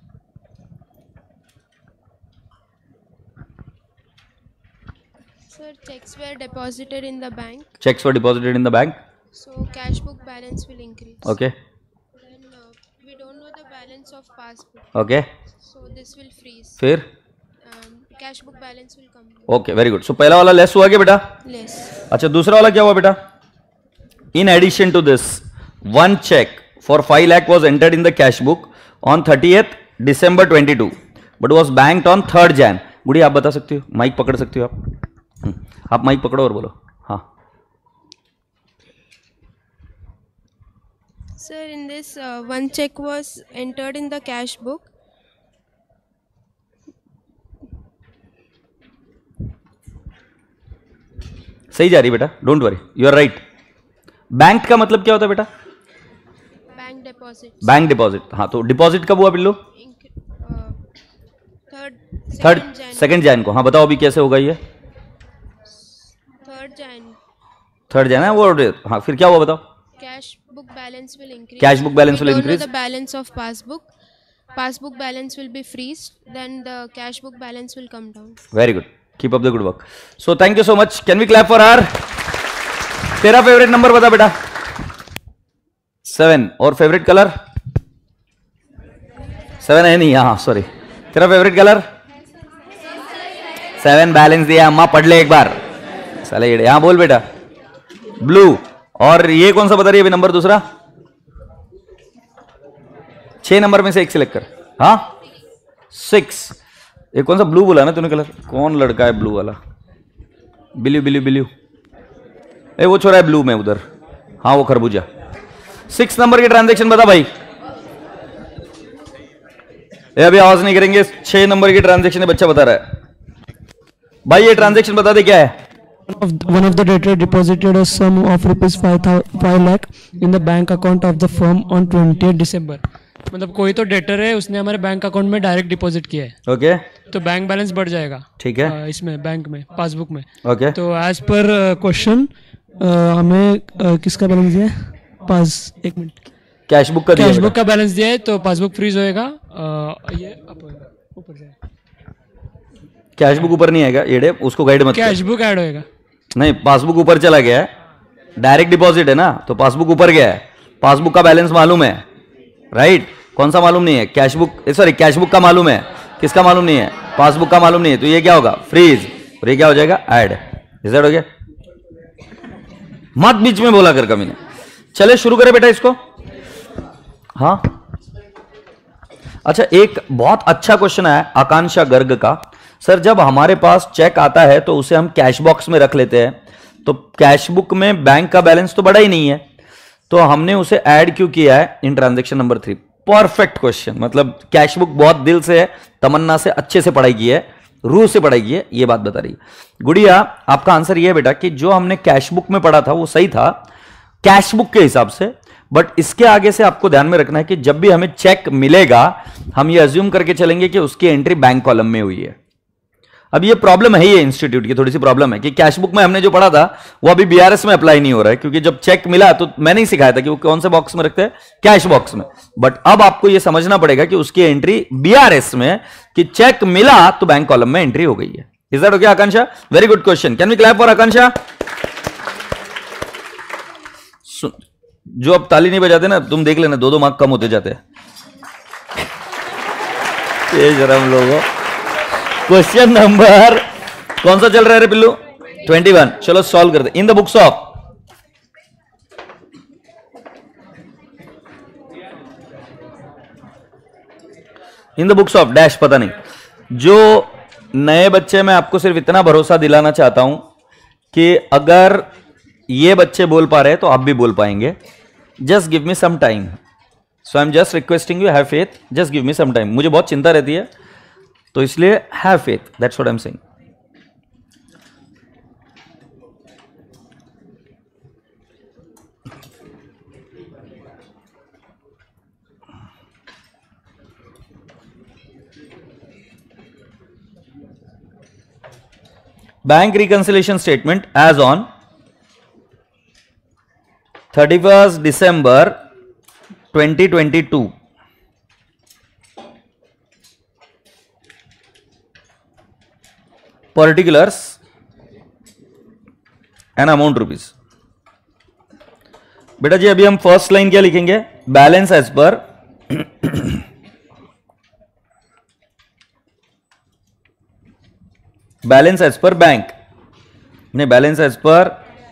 Sir, checks were deposited in the bank, Checks were deposited in the bank. so cash book balance will increase. Okay. Then we don't know the balance of passbook, Okay. so this will freeze. फिर Cash book balance will come down. Okay very good. सो पहला वाला less हुआ क्या बेटा? Less. अच्छा दूसरा वाला क्या हुआ बेटा? In addition to this one cheque for 5 lakh was entered in the cash book on 30th December 22 but was banked on 3rd Jan। गुड़िया आप बता सकती हो, माइक पकड़ सकती हो आप माइक पकड़ो और बोलो। हाँ Sir, in this one check was entered in the cash book. सही जा रही बेटा, don't worry, you are right. Bank का मतलब क्या होता है बेटा? Bank deposit. Bank deposit. हाँ तो डिपॉजिट कब हुआ बिल्लू? Third. 2nd Jan को। हाँ बताओ अभी कैसे होगा ये? 3rd Jan. 3rd Jan है वो। हाँ फिर क्या हुआ बताओ? Cash book balance will increase. Cash book balance We will don't know increase. the balance of passbook. Passbook balance will be freezed. Then the cash book balance will come down. Very good, keep up the good work. So thank you so much, can we clap for her? तेरा favourite number बता बेटा। 7। और favourite colour? 7 है नहीं, हाँ sorry. तेरा favourite colour? 7 balance दिया, अम्मा पढ़ ले एक बार। साले ये हाँ बोल बेटा। ब्लू। और ये कौन सा बता रही है अभी नंबर दूसरा? 6 नंबर में से एक सिलेक्ट कर। हाँ 6। ये कौन सा ब्लू बोला ना तूने कलर? कौन लड़का है ब्लू वाला? Blue blue blue. ए वो छोरा है ब्लू में उधर। हाँ वो खरबूजा। 6 नंबर की ट्रांजैक्शन बता भाई। ये अभी आवाज नहीं करेंगे। 6 नंबर की ट्रांजैक्शन है, बच्चा बता रहा है। भाई ये ट्रांजैक्शन बता दे क्या है? One of the debtor deposited a sum of rupees 5 lakh in the bank account of the firm on 20th December. मतलब कोई तो डेटर है, उसने हमारे बैंक अकाउंट में डायरेक्ट डिपॉजिट किया है। ओके तो बैंक बैलेंस बढ़ जाएगा। ठीक है। इसमें बैंक में पासबुक में। ओके तो एज पर क्वेश्चन हमें किसका बैलेंस दिया है? एक मिनट। कैश बुक का दिया कैश बेटा। बुक का बैलेंस दिया है तो पासबुक फ्रीज होएगा। ये अप होएगा, ऊपर जाएगा। कैश बुक ऊपर नहीं आएगा येड़े, उसको गाइड मत कर। कैश बुक ऐड होएगा। नहीं पासबुक ऊपर चला गया है, डायरेक्ट डिपॉजिट है ना, तो पासबुक ऊपर गया है। पासबुक का बैलेंस मालूम है, राइट? कौन सा मालूम नहीं है? Cash book, sorry cash book का मालूम है, किसका मालूम नहीं है? पासबुक का मालूम नहीं है। तो ये क्या होगा? फ्रीज। और ये क्या हो जाएगा? ऐड। डिसाइड हो गया? मत बीच में बोला कर कभी ने। चले शुरू करें बेटा इसको। हाँ अच्छा, एक बहुत अच्छा क्वेश्चन है आकांक्षा गर्ग का। सर जब हमारे पास चेक आता है तो उसे हम कैश बॉक्स में रख लेते हैं, तो कैश बुक में बैंक का बैलेंस तो बड़ा ही नहीं है, तो हमने उसे ऐड क्यों किया है इन ट्रांजैक्शन नंबर 3? परफेक्ट क्वेश्चन, मतलब कैश बुक बहुत दिल से, तमन्ना से, अच्छे से पढ़ाई की है, रूह से पढ़ाई की है, ये बात बता रही है। गुड़िया आपका आंसर ये है बेटा कि जो हमने कैश बुक में पढ़ा था वो सही था कैश बुक के हिसाब से, बट इसके आगे से आपको ध्यान में रखना है कि जब भी हमें चेक मिलेगा हम ये अज्यूम करके चलेंगे कि उसकी एंट्री बैंक कॉलम में हुई है। अब ये प्रॉब्लम है, ये इंस्टीट्यूट की थोड़ी सी प्रॉब्लम है कि कैश बुक में हमने जो पढ़ा था वो अभी बीआरएस में अप्लाई नहीं हो रहा है, क्योंकि जब चेक मिला तो मैंने ही सिखाया था कि वो कौन से बॉक्स में रखते हैं, कैश बॉक्स में। बट अब आपको ये समझना पड़ेगा कि उसकी एंट्री बीआरएस में, कि चेक मिला तो बैंक कॉलम में एंट्री हो गई है। Is that okay Akanksha? Very good question, can we clap for Akanksha? जो अब ताली नहीं बजाते ना, तुम देख लेना 2-2 मार्क कम होते जाते हैं। ये जरा हम लोगों, क्वेश्चन नंबर कौन सा चल रहा है रे पिल्लू? 21। चलो सॉल्व करते। In the books of, in the books of dash, पता नहीं। जो नए बच्चे, मैं आपको सिर्फ इतना भरोसा दिलाना चाहता हूं कि अगर ये बच्चे बोल पा रहे हैं तो आप भी बोल पाएंगे। Just give me some time, so I am just requesting you, have faith, just give me some time. मुझे बहुत चिंता रहती है तो इसलिए have faith, that's what I am saying. Bank reconciliation statement as on 31st December 2022. Particulars and amount rupees. बेटा जी अभी हम फर्स्ट लाइन क्या लिखेंगे? Balance as per balance as per bank, नहीं balance as per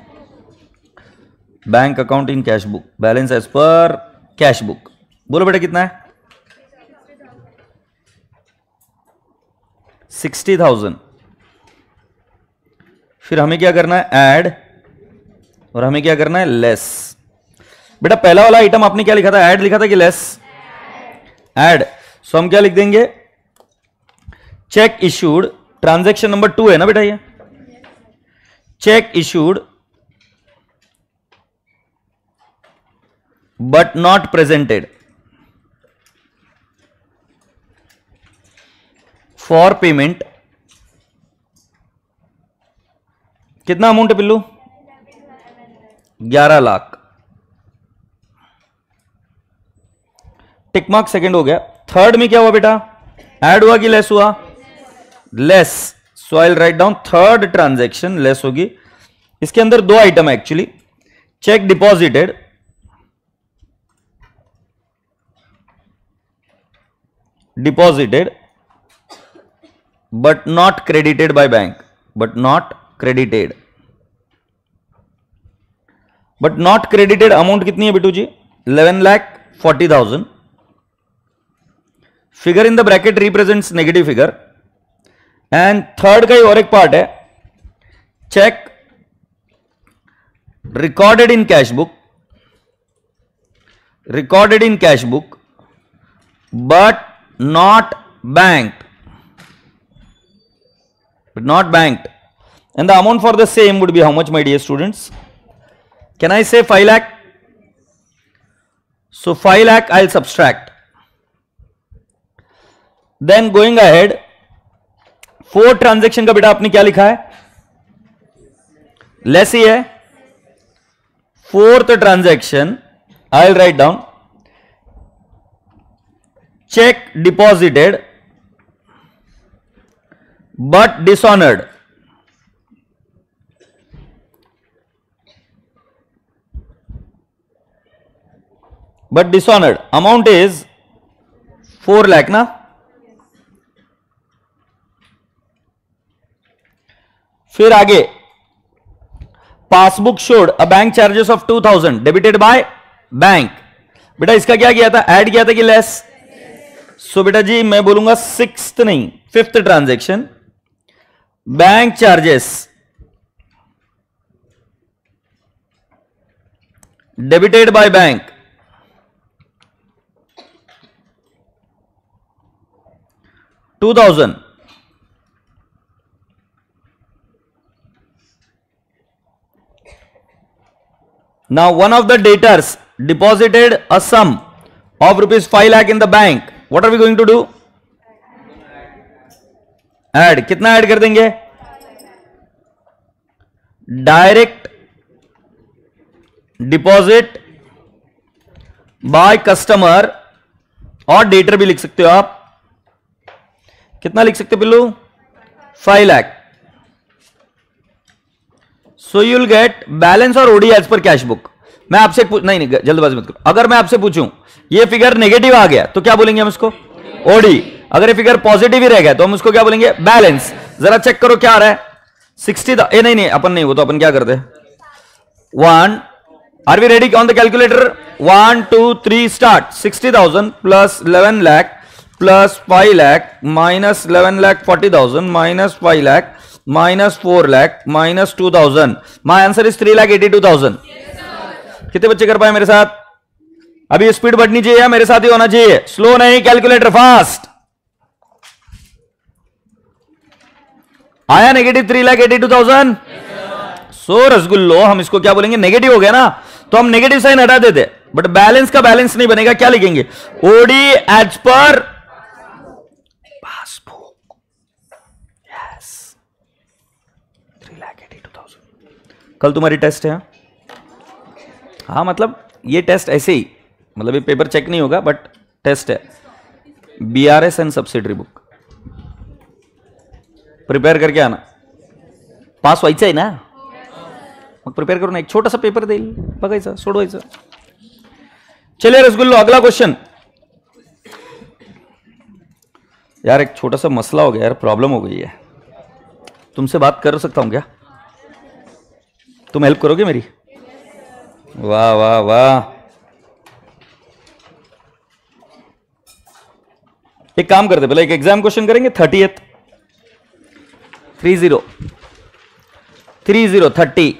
bank account in cash book, balance as per cash book. बोलो बेटा कितना है? 60,000। फिर हमें क्या करना है? ऐड, और हमें क्या करना है? लेस। बेटा पहला वाला आइटम आपने क्या लिखा था? ऐड लिखा था कि लेस? ऐड। सो हम क्या लिख देंगे? चेक इशूड, ट्रांजैक्शन नंबर 2 है ना बेटा ये? Cheque issued but not presented for payment. कितना अमाउंट है पिल्लू? 11 लाख। टिक मार्क सेकंड हो गया। थर्ड में क्या हुआ बेटा? ऐड हुआ कि लेस हुआ? Less. So I will write down third transaction less होगी। इसके अंदर 2 आइटम है actually. Cheque deposited, deposited but not credited by bank, but not credited. But not credited amount कितनी है बेटू जी? 11,40,000। Figure in the bracket represents negative figure. And third का ही और एक पार्ट है, cheque recorded in cash book, recorded in cash book but not banked, but not banked, and the amount for the same would be how much, my dear students? Can I say 5 lakh? So 5 lakh I'll subtract. Then going ahead, 4 transaction का बेटा आपने क्या लिखा है? Less ही है। 4th transaction I'll write down check deposited but dishonored, but dishonored, amount is 4 lakh ना? फिर आगे passbook showed a bank charges of 2,000 debited by bank. बेटा इसका क्या किया था? ऐड किया था कि लेस? सो बेटा जी मैं बोलूंगा 6th नहीं 5th transaction, bank charges debited by bank 2000. Now one of the debtors deposited a sum of rupees 5 lakh in the bank. What are we going to do? Add. कितना add कर देंगे? Direct deposit by customer, और debtor भी लिख सकते हो आप. कितना लिख सकते हो पिल्लू? 5 lakh. So you will get balance और OD as per cash book. मैं आपसे नहीं जल्दबाजी मत करो. अगर मैं आपसे पूछूं ये फिगर नेगेटिव आ गया तो क्या बोलेंगे हम इसको? ओडी. अगर ये फिगर पॉजिटिव ही रह गया तो हम उसको क्या बोलेंगे? बैलेंस. जरा चेक करो क्या आ रहा है. 60. नहीं अपन नहीं, वो तो अपन क्या करते हैं? 1. Are we ready on the calculator? 1 2 3 start. 60,000 plus 11 lakh plus 5 lakh minus 11 lakh 40,000 minus 5 lakh minus 4 lakh minus 2,000. My answer is 3,82,000. कितने बच्चे कर पाए मेरे साथ? अभी स्पीड बढ़नी चाहिए, मेरे साथ ही होना चाहिए, स्लो नहीं. Calculator fast. आया नेगेटिव 3,82,000. सो रसगुल्लो, हम इसको क्या बोलेंगे? नेगेटिव हो गया ना, तो हम नेगेटिव साइन हटा देते, बट बैलेंस का बैलेंस नहीं बनेगा. क्या लिखेंगे? OD as per passbook. Yes, 3,82,000. कल तुम्हारी टेस्ट है. हाँ मतलब ये टेस्ट ऐसे ही, मतलब ये पेपर चेक नहीं होगा बट टेस्ट है. BRS and subsidiary book prepare करके आना. पास व्हायचं आहे ना, मग प्रिपेअर करून एक छोटासा पेपर देईल, बघायचं, सोडवायचं. चलिए रसगुल्लो, अगला क्वेश्चन. यार एक छोटा सा मसला हो गया यार, प्रॉब्लम हो गई है. तुमसे बात कर सकता हूं क्या? तुम हेल्प करोगे मेरी? वाह वाह वाह. एक काम करते, पहले एक एग्जाम क्वेश्चन करेंगे. 30th 30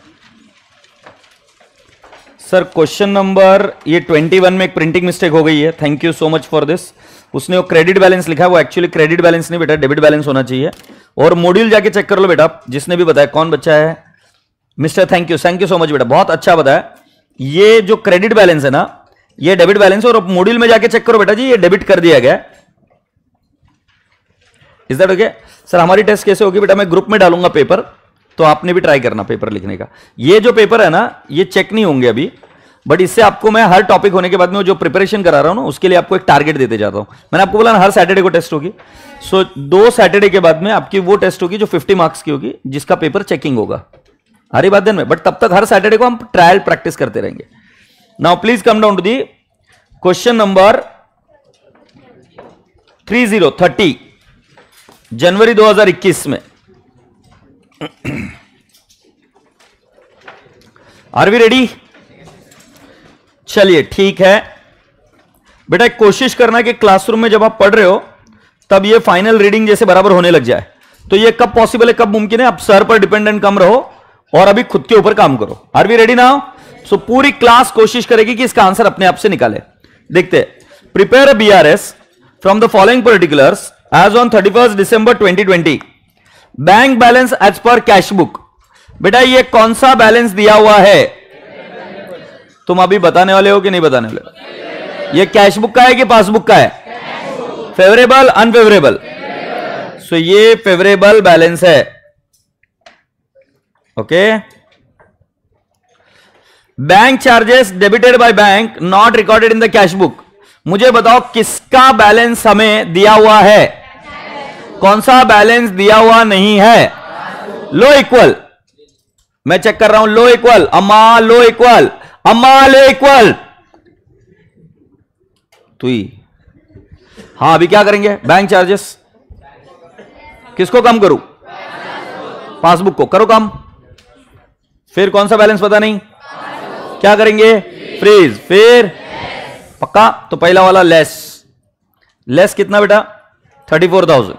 सर क्वेश्चन नंबर ये 21 में एक प्रिंटिंग मिस्टेक हो गई है. Thank you so much for this. उसने वो क्रेडिट बैलेंस लिखा है, वो एक्चुअली क्रेडिट बैलेंस नहीं बेटा, डेबिट बैलेंस होना चाहिए. और मॉड्यूल जाके चेक कर लो बेटा, जिसने भी बताया. कौन बच्चा है? Mister thank you so much बेटा, बहुत अच्छा बताया. ये जो क्रेडिट बैलेंस है ना, ये डेबिट बैलेंस है, और मॉड्यूल में जाके चेक करो बेटा जी, ये डेबिट कर दिया गया. Is that okay? सर हमारी टेस्ट कैसे होगी बेटा? मैं ग्रुप में डालूंगा पेपर, तो आपने भी ट्राई करना पेपर लिखने का. ये जो पेपर है ना, ये चेक नहीं होंगे अभी, बट इससे आपको मैं हर टॉपिक होने के बाद में जो प्रिपरेशन करा रहा हूं ना, उसके लिए आपको एक टारगेट देते जाता हूं. मैंने आपको बोला ना हर सैटरडे को टेस्ट होगी. सो 2 सैटरडे के बाद में आपकी वो टेस्ट होगी जो 50 मार्क्स की होगी, जिसका पेपर चेकिंग होगा. हरी बात दिन में, बट तब तक हर सैटरडे को हम ट्रायल प्रैक्टिस करते रहेंगे. Now please come down to the question number 30 जनवरी 2021 में. Are we ready? चलिए ठीक है बेटा, कोशिश करना कि क्लासरूम में जब आप पढ़ रहे हो तब ये फाइनल रीडिंग जैसे बराबर होने लग जाए. तो ये कब पॉसिबल है, कब मुमकिन है? आप सर पर डिपेंडेंट कम रहो और अभी खुद के ऊपर काम करो. Are we ready now? So पूरी क्लास कोशिश करेगी कि इसका आंसर अपने आप से निकाले. देखते. Prepare a BRS from the following particulars as on 31 December 2020. Bank balance as per cash book. बेटा ये कौन सा बैलेंस दिया हुआ है? तुम अभी बताने वाले हो कि नहीं बताने वाले? ये कैश बुक का है कि पासबुक का है? Favourable unfavourable? सो ये फेवरेबल बैलेंस है. Okay. Bank charges debited by bank not recorded in the cash book. मुझे बताओ किसका बैलेंस हमें दिया हुआ है? कौन सा बैलेंस दिया हुआ नहीं है? लो इक्वल. मैं चेक कर रहा हूं. लो इक्वल. अम्मा लो इक्वल. अम्मा लो इक्वल. तो ही हाँ, अभी क्या करेंगे? बैंक चार्जेस किसको कम करूं? पासबुक को करो कम. फिर कौन सा बैलेंस पता नहीं, क्या करेंगे? फ्रीज. फिर पक्का? तो पहला वाला लेस. लेस कितना बेटा? 34,000.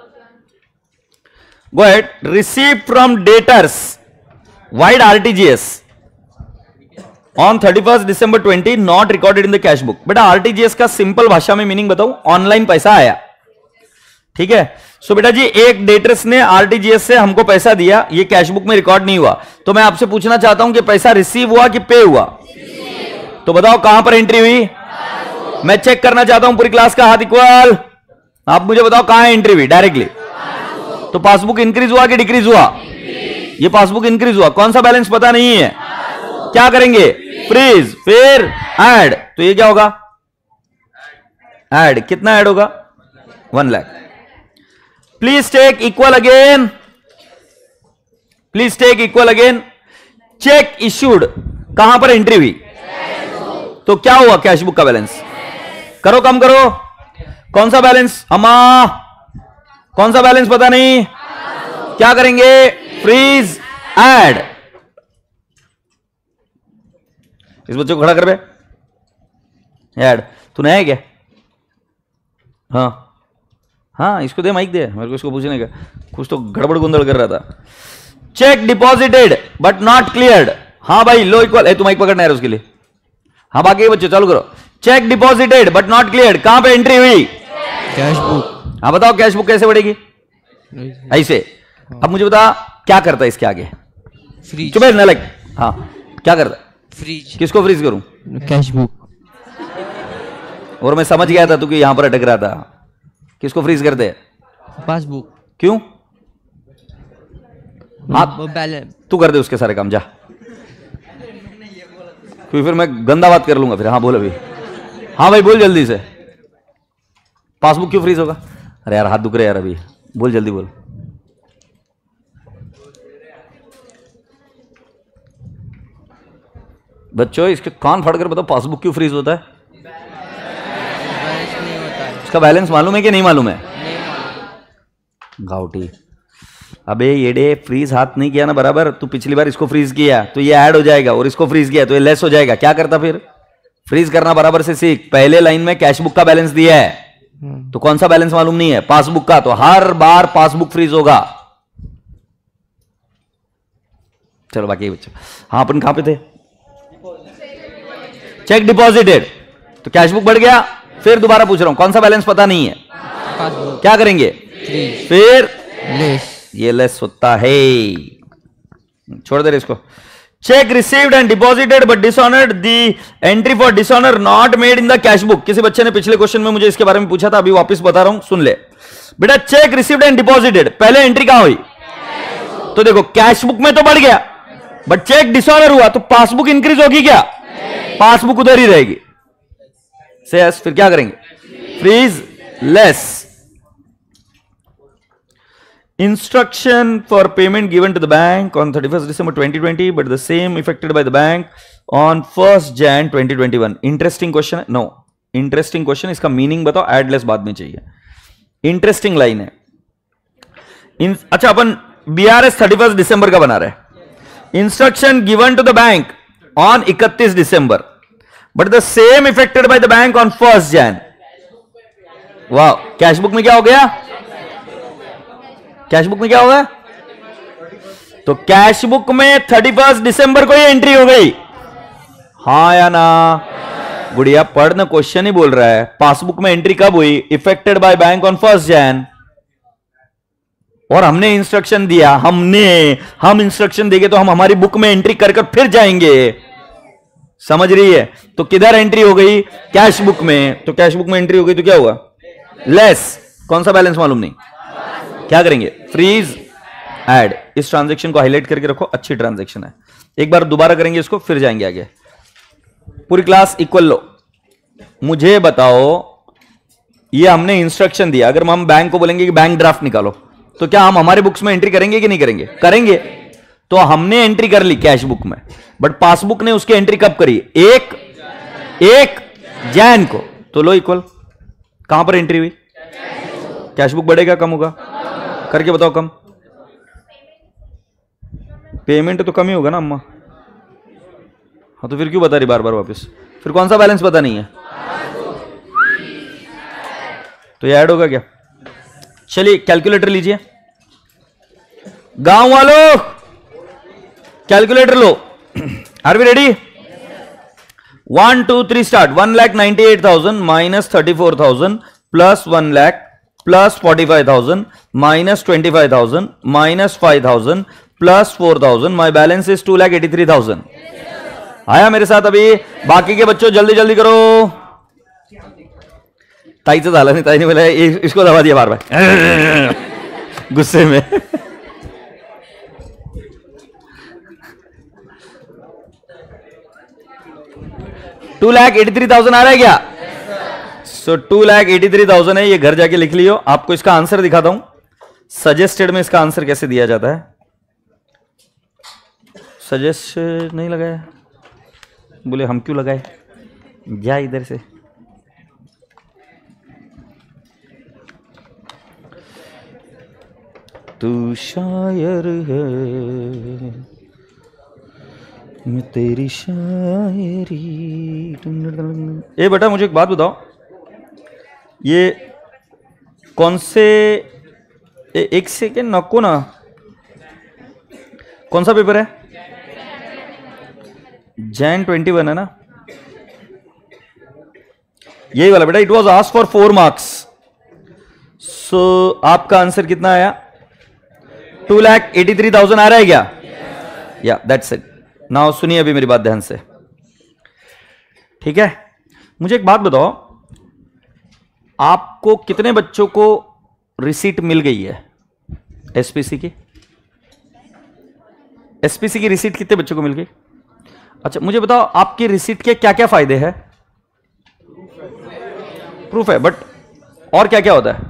Go ahead. Receive from debtors vide RTGS on 31 December 20 not recorded in the cash book. बेटा आरटीजीएस का सिंपल भाषा में मीनिंग बताऊं, ऑनलाइन पैसा आया. ठीक है। सो बेटा जी, एक डेटर्स ने आरटीजीएस से हमको पैसा दिया, ये कैश बुक में रिकॉर्ड नहीं हुआ, तो मैं आपसे पूछना चाहता हूं कि पैसा रिसीव हुआ कि पे हुआ? तो बताओ कहां पर एंट्री हुई? मैं चेक करना चाहता हूं पूरी क्लास का, हाथ इक्वल। आप मुझे बताओ कहां एंट्री हुई डायरेक्टली? तो पासबुक इंक्रीज हुआ कि डिक्रीज हुआ? ये पासबुक इंक्रीज हुआ। कौन सा बैलेंस पता नहीं है, क्या करेंगे? फ्रीज, फिर ऐड। तो ये क्या होगा? ऐड। कितना ऐड होगा? 1 lakh. Please take equal again, please take equal again. Cheque issued कहां पर एंट्री हुई? तो क्या हुआ कैश बुक का बैलेंस? करो, कम करो। कौन सा बैलेंस अम्मा? कौन सा बैलेंस पता नहीं, क्या करेंगे? Freeze, add. इस बच्चे को खड़ा कर बे। ऐड। तू नया है क्या? हाँ हाँ, इसको दे, माइक दे मेरे को, इसको पूछने का। कुछ तो गड़बड़ गुंदड़ कर रहा था। Cheque deposited but not cleared. हाँ भाई, लो इक्वल। तू माइक पकड़ना है उसके लिए। हाँ, बाकी के बच्चे चालू करो। Cheque deposited but not cleared, कहां पे एंट्री हुई? Cash book. हाँ बताओ, कैश बुक कैसे बढ़ेगी? ऐसे। अब मुझे बता, क्या करता है इसके आगे? फ्रीज। चुप है लग। हाँ, क्या करता है? फ्रीज। किसको फ्रीज करूं? Cash book. और मैं समझ गया था तू कि यहां पर अटक रहा था। किसको फ्रीज करते हैं? पासबुक। क्यों? हाँ, बैलेंस। तू कर दे उसके सारे काम, जा। क्योंकि फिर मैं गंदा बात कर लूंगा फिर। हाँ बोल अभी। हाँ भाई बोल जल्दी से। पासबुक क्यों फ्रीज होगा? अरे यार हाथ दुख रहे यार अभी, बोल जल्दी बोल। बच्चों, इसके कान फाड़ कर बताओ, पासबुक क्यों फ्रीज होता है? इसका बैलेंस मालूम है कि नहीं मालूम है? गाउटी। अबे येडे, फ्रीज हाथ नहीं किया ना बराबर। तू पिछली बार इसको फ्रीज किया तो ये ऐड हो जाएगा, और इसको फ्रीज किया तो ये लेस हो जाएगा। क्या करता फिर? फ्रीज करना बराबर से सीख। पहले लाइन में कैश बुक का बैलेंस दिया है, तो कौन सा बैलेंस मालूम नहीं है? पासबुक का। तो हर बार पासबुक फ्रीज होगा। चलो बाकी बच्चों, हाँ अपन कहां पे थे? चेक डिपॉजिटेड, तो कैश बुक बढ़ गया। फिर दोबारा पूछ रहा हूं, कौन सा बैलेंस पता नहीं है? क्या करेंगे? फिर लेस। ये लेस होता है। छोड़ दे इसको। Cheque received and deposited but dishonoured, the entry for dishonour not made in the cash book. किसी बच्चे ने पिछले क्वेश्चन में मुझे इसके बारे में पूछा था, अभी वापस बता रहा हूं, सुन ले बेटा। चेक रिसीव्ड एंड डिपॉजिटेड, पहले एंट्री कहां हुई? तो देखो कैश बुक में तो बढ़ गया, बट चेक डिसऑनर हुआ, तो पासबुक इंक्रीज होगी क्या? पासबुक उधर ही रहेगी। से यस, फिर क्या करेंगे? Freeze, less. Instruction for payment given to the bank on 31st December 2020, but the same effected by the bank on 1st Jan 2021. Interesting question है? No. Interesting question, इसका मीनिंग बताओ, एड लेस बाद में चाहिए। Interesting line है। अच्छा, अपन BRS 31st दिसंबर का बना रहे हैं। Instruction given to the bank on 31 दिसंबर, but the same effected by the bank on 1st Jan। वाह, कैश बुक में क्या हो गया? कैश बुक में क्या होगा? तो कैश बुक में 31 दिसंबर को ही एंट्री हो गई। हाँ या ना? गुड़िया पढ़ ना, क्वेश्चन ही बोल रहा है। पासबुक में एंट्री कब हुई? Effected by bank on 1st Jan। और हमने इंस्ट्रक्शन दिया, हम इंस्ट्रक्शन देंगे तो हम हमारी बुक में एंट्री कर फिर जाएंगे। समझ रही है? तो किधर एंट्री हो गई? कैश बुक में। तो कैश बुक में एंट्री हो गई तो क्या हुआ? लेस। कौन सा बैलेंस मालूम नहीं, क्या करेंगे? Freeze, add. इस ट्रांजैक्शन को हाईलाइट करके रखो, अच्छी ट्रांजैक्शन है। एक बार दोबारा करेंगे इसको, फिर जाएंगे आगे। पूरी क्लास इक्वल लो। मुझे बताओ, ये हमने इंस्ट्रक्शन दिया, अगर हम बैंक को बोलेंगे कि बैंक ड्राफ्ट निकालो, तो क्या हम हमारे बुक्स में एंट्री करेंगे कि नहीं करेंगे? करेंगे। तो हमने एंट्री कर ली कैश बुक में, बट पासबुक ने उसकी एंट्री कब करी? 1 जैन को। तो लो इक्वल, कहां पर एंट्री हुई? कैश बुक बढ़ेगा कम होगा? करके बताओ। कम। पेमेंट तो कम ही होगा ना अम्मा। हाँ, तो फिर क्यों बता रही बार बार वापस? फिर कौन सा बैलेंस पता नहीं है? तो ये ऐड होगा क्या? चलिए कैलकुलेटर लीजिए गांव वालों, कैलकुलेटर लो। Are we ready? 1 2 3 start. 1,98,000 minus 34,000 plus 1 lakh plus 45,000 minus 25,000 minus 5,000 plus 4,000, my balance is 2,83,000। आया मेरे साथ अभी? बाकी के बच्चों जल्दी जल्दी करो। ताई से डाला नहीं, ताई ने बोला इसको दबा दिया बार बार गुस्से में। $2,83,000 आ रहा है क्या? सो 2,83,000 है, ये घर जाके लिख लियो। आपको इसका आंसर दिखाता हूं, सजेस्टेड में इसका आंसर कैसे दिया जाता है। सजेस्ट नहीं लगाया, बोले हम क्यों लगाए, जा इधर से। तू शायर है मैं तेरी शायरी। ए बेटा मुझे एक बात बताओ, ये कौन से एक सेकेंड नको ना, कौन सा पेपर है? Jan 21 है ना, यही वाला बेटा। It was asked for 4 marks. So आपका आंसर कितना आया? 2,83,000 आ रहा है क्या? या दैट्स इट। नाउ सुनिए अभी मेरी बात ध्यान से, ठीक है? मुझे एक बात बताओ, आपको कितने बच्चों को रिसीट मिल गई है एसपीसी की? एसपीसी की रिसीट कितने बच्चों को मिल गई? अच्छा मुझे बताओ, आपकी रिसीट के क्या क्या फायदे हैं? प्रूफ है, बट और क्या क्या होता है?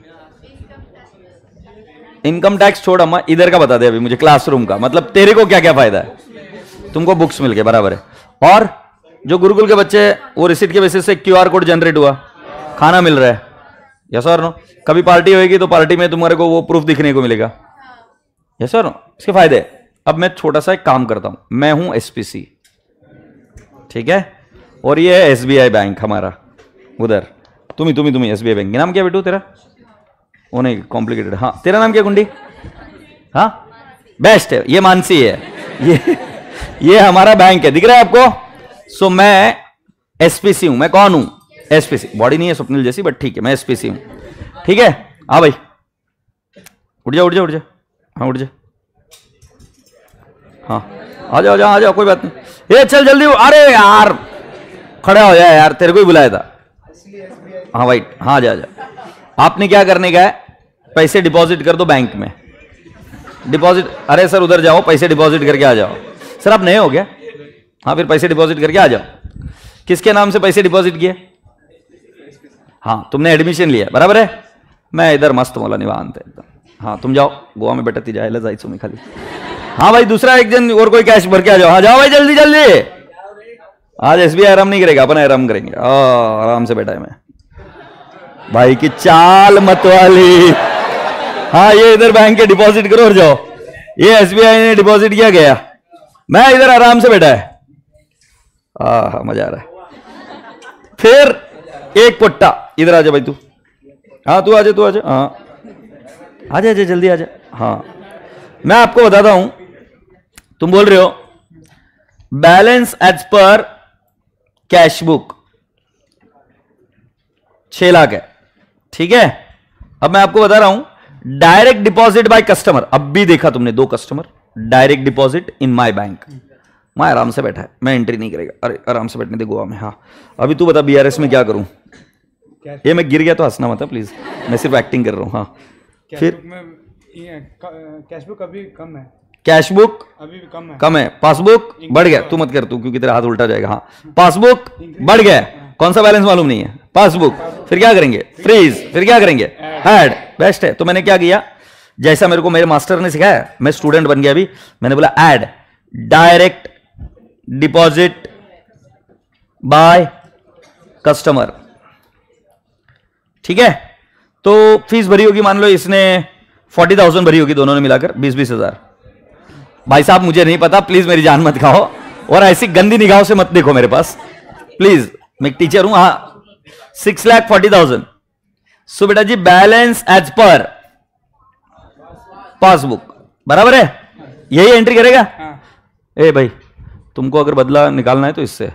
इनकम टैक्स छोड़ अम्मा, इधर का बता दे अभी मुझे, क्लासरूम का। मतलब तेरे को क्या क्या फायदा है? तुमको बुक्स मिल गए, बराबर है। और जो गुरुकुल के बच्चे, वो रिसीट के बेसिस से क्यूआर कोड जनरेट हुआ, खाना मिल रहा है, यस और नो? कभी पार्टी होगी तो पार्टी में तुम्हारे को वो प्रूफ दिखने को मिलेगा, यस और नो? इसके फायदे। अब मैं छोटा सा एक काम करता हूं, मैं हूं एसपीसी, ठीक है, और ये है एसबीआई बैंक हमारा उधर। तुम्ही एसबीआई बैंक। नाम क्या बेटू तेरा? वो नहीं कॉम्प्लिकेटेड। हाँ तेरा नाम क्या गुंडी? हाँ बेस्ट है, ये मानसी है, ये हमारा बैंक है, दिख रहा है आपको? सो मैं एसपीसी हूं। मैं कौन हूं? एसपीसी। बॉडी नहीं है स्वप्निल जैसी, बट ठीक है, मैं एसपीसी हूं, ठीक है? हाँ भाई उठ जा उठ जा उठ जा, हाँ उठ जा, हाँ आ जाओ आ जाओ, कोई बात नहीं। ये चल जल्दी, अरे यार खड़ा हो जाए यार, तेरे को ही बुलाया था। हाँ भाई, हाँ जा जा। आपने क्या करने का है? पैसे डिपॉजिट कर दो बैंक में, डिपॉजिट। अरे सर उधर जाओ, पैसे डिपॉजिट करके आ जाओ। सर आप नए हो गया? हाँ फिर पैसे डिपॉजिट करके आ जाओ। किसके नाम से पैसे डिपॉजिट किए? हाँ तुमने एडमिशन लिया, बराबर है? मैं इधर मस्त मौला निवांत एकदम। हाँ तुम जाओ, गोवा में बैठती जाए जायचं मी खाली। हाँ भाई दूसरा एक जन और कोई कैश भर के आ जाओ। हाँ जाओ भाई जल्दी जल्दी। आज एसबीआई आराम नहीं करेगा, अपन आराम करेंगे। आराम से बैठा है मैं भाई की चाल मत वाली। हाँ ये इधर बैंक के डिपॉजिट करो और जाओ। ये एसबीआई ने डिपॉजिट किया गया, मैं इधर आराम से बैठा है। हाँ मजा आ रहा है। फिर एक पुट्टा इधर आ जा भाई तू। हाँ तू आजा, तू आजा। हाँ आजा आजा जल्दी आजा। हाँ मैं आपको बताता हूं, तुम बोल रहे हो balance as per cash book 6 lakh है, ठीक है? अब मैं आपको बता रहा हूं डायरेक्ट डिपॉजिट बाय कस्टमर। अब भी देखा तुमने 2 customer, direct deposit in my bank. मैं आराम से बैठा है, मैं एंट्री नहीं करेगा। अरे आराम से बैठने दे गोवा में। हाँ अभी तू बता बीआरएस में क्या करूं? ये मैं गिर गया तो हंसना मत प्लीज, मैं सिर्फ एक्टिंग कर रहा हूं। हाँ फिर कैश बुक अभी कम है, कैश बुक अभी भी कम है, पासबुक बढ़ गया। तू मत कर तू, क्योंकि तेरा हाथ उल्टा जाएगा। हाँ पासबुक बढ़ गया, कौन सा बैलेंस मालूम नहीं है, पासबुक। फिर क्या करेंगे? फ्रीज। फिर क्या करेंगे? ऐड। बेस्ट है। तो मैंने क्या किया, जैसा मेरे को मेरे मास्टर ने सिखाया, मैं स्टूडेंट बन गया अभी। मैंने बोला add direct deposit by customer, ठीक है? तो फीस भरी होगी, मान लो इसने 40,000 भरी होगी, दोनों ने मिलाकर 20-20 हजार। भाई साहब मुझे नहीं पता, प्लीज मेरी जान मत खाओ, और ऐसी गंदी निगाहों से मत देखो मेरे पास प्लीज, मैं एक टीचर हूं। हाँ 6,40,000। सो बेटा जी बैलेंस एज पर पासबुक, बराबर है? यही एंट्री करेगा? ए भाई तुमको अगर बदला निकालना है तो इससे,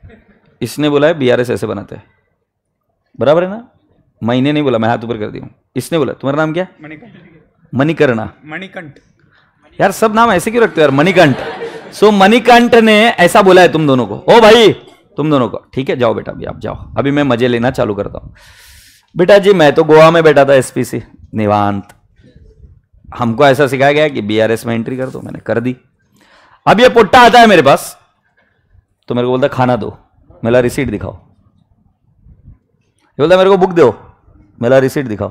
इसने बोला है बीआरएस ऐसे बनाते हैं, बराबर है ना? महीने नहीं बोला, मैं हाथ ऊपर कर दी हूं। इसने बोला। तुम्हारा नाम क्या है? मणिकंठ। मणिकर्णा। मणिकंठ। यार सब नाम ऐसे क्यों रखते हो यार? मणिकंठ। सो मणिकंठ ने ऐसा बोला है तुम दोनों को। ओ भाई तुम दोनों को, ठीक है जाओ बेटा, अभी आप जाओ, अभी मैं मजे लेना चालू करता हूं। बेटा जी मैं तो गोवा में बैठा था एसपीसी निवांत, हमको ऐसा सिखाया गया कि बीआरएस में एंट्री कर दो, मैंने कर दी। अब ये पुट्टा आता है मेरे पास, तो मेरे को बोलता खाना दो, मेरा रिसीट दिखाओ। ये बोलता मेरे को बुक दो, मेरा रिसीट दिखाओ।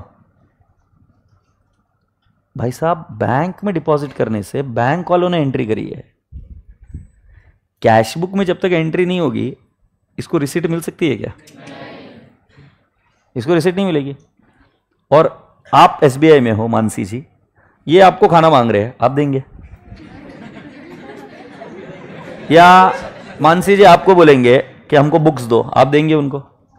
भाई साहब बैंक में डिपॉजिट करने से बैंक वालों ने एंट्री करी है, कैश बुक में जब तक एंट्री नहीं होगी इसको रिसीट मिल सकती है क्या? इसको रिसीट नहीं मिलेगी। और आप एसबीआई में हो मानसी जी, ये आपको खाना मांग रहे हैं, आप देंगे? या मानसी जी आपको बोलेंगे कि हमको बुक्स दो, आप देंगे उनको?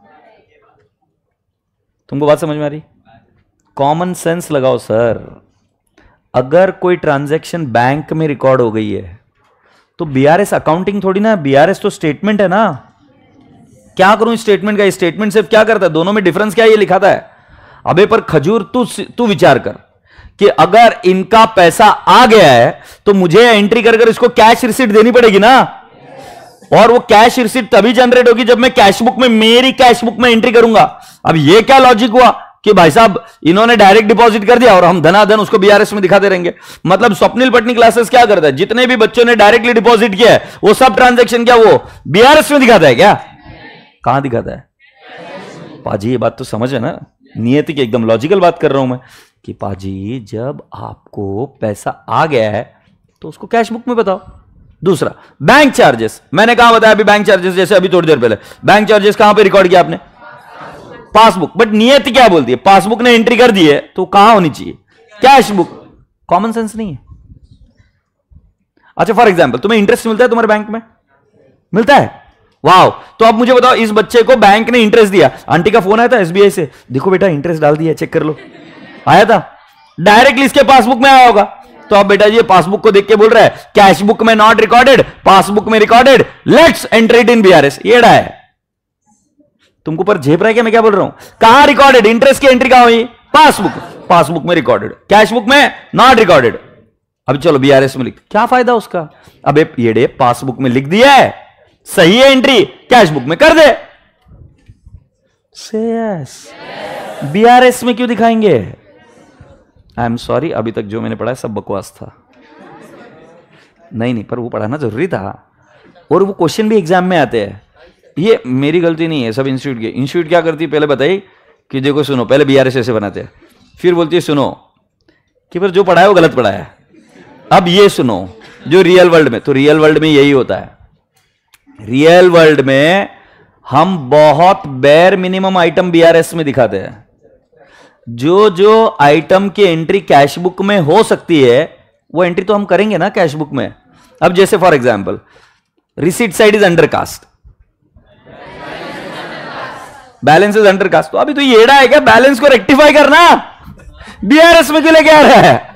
तुमको बात समझ में आ रही? कॉमन सेंस लगाओ सर। अगर कोई ट्रांजैक्शन बैंक में रिकॉर्ड हो गई है तो बीआरएस अकाउंटिंग थोड़ी ना, बीआरएस तो स्टेटमेंट है ना। क्या करूं स्टेटमेंट का? स्टेटमेंट सिर्फ क्या करता है? दोनों में डिफरेंस क्या है ये लिखाता है। अबे पर खजूर तू विचार कर कि अगर इनका पैसा आ गया है तो मुझे एंट्री कर इसको कैश रिसीट देनी पड़ेगी ना, और वो कैश रिसीट तभी जनरेट होगी जब मैं कैश बुक में, मेरी कैश बुक में एंट्री करूंगा। अब ये क्या लॉजिक हुआ कि भाई साहब इन्होंने डायरेक्ट डिपॉजिट कर दिया और हम धनाधन उसको बीआरएस में दिखाते रहेंगे? मतलब स्वप्निल पटनी क्लासेस क्या करता है, जितने भी बच्चों ने डायरेक्टली डिपॉजिट किया है वो सब ट्रांजैक्शन क्या वो बीआरएस में दिखाता है क्या? कहां दिखाता है? पाजी ये बात तो समझ है ना, नियति की एकदम लॉजिकल बात कर रहा हूं मैं कि पाजी जब आपको पैसा आ गया है तो उसको कैश बुक में बताओ। दूसरा बैंक चार्जेस, मैंने कहा बताया अभी बैंक चार्जेस, जैसे अभी थोड़ी देर पहले बैंक चार्जेस कहां पे रिकॉर्ड किया आपने? पासबुक। बट नियति क्या बोलती है? पासबुक ने एंट्री कर दी है तो कहां होनी चाहिए? Cash book. कॉमन सेंस नहीं है। अच्छा फॉर एग्जांपल तुम्हें इंटरेस्ट मिलता है तुम्हारे बैंक में? मिलता है? वाह। तो अब मुझे बताओ इस बच्चे को बैंक ने इंटरेस्ट दिया, आंटी का फोन आया था एसबीआई से, देखो बेटा इंटरेस्ट डाल दिया चेक कर लो, आया था डायरेक्टली इसके पासबुक में आया होगा। तो अब बेटा जी पासबुक को देख के बोल रहा है कैश बुक में नॉट रिकॉर्डेड, पासबुक में recorded, let's enter it in BRS. ये डा है तुमको पर झेप रहा है क्या मैं क्या बोल रहा हूं? कहां रिकॉर्डेड? इंटरेस्ट की एंट्री कहां हुई? पासबुक। पासबुक में रिकॉर्डेड, कैश बुक में नॉट रिकॉर्डेड। अब चलो बीआरएस में लिख, क्या फायदा उसका? अब ये डे पासबुक में लिख दिया है, सही है एंट्री, कैश बुक में कर दे। से यस, बीआरएस में क्यों दिखाएंगे? आई एम सॉरी, अभी तक जो मैंने पढ़ा है सब बकवास था। नहीं पर वो पढ़ाना जरूरी था, और वो क्वेश्चन भी एग्जाम में आते हैं। ये मेरी गलती नहीं है, सब इंस्टीट्यूट की। इंस्टीट्यूट क्या करती है पहले बताई कि देखो सुनो, पहले बीआरएस ऐसे बनाते हैं, फिर बोलती है सुनो कि फिर जो पढ़ा है वो गलत पढ़ा है, अब ये सुनो जो रियल वर्ल्ड में। तो रियल वर्ल्ड में यही होता है। रियल वर्ल्ड में हम बहुत बेयर मिनिमम आइटम बीआरएस में दिखाते हैं। जो जो आइटम की एंट्री कैश बुक में हो सकती है वो एंट्री तो हम करेंगे ना कैश बुक में। अब जैसे for example receipt side is undercast, balance is undercast, तो अभी तो येड़ा है क्या बैलेंस को रेक्टिफाई करना? बीआरएस में क्यों लेके आ रहा है?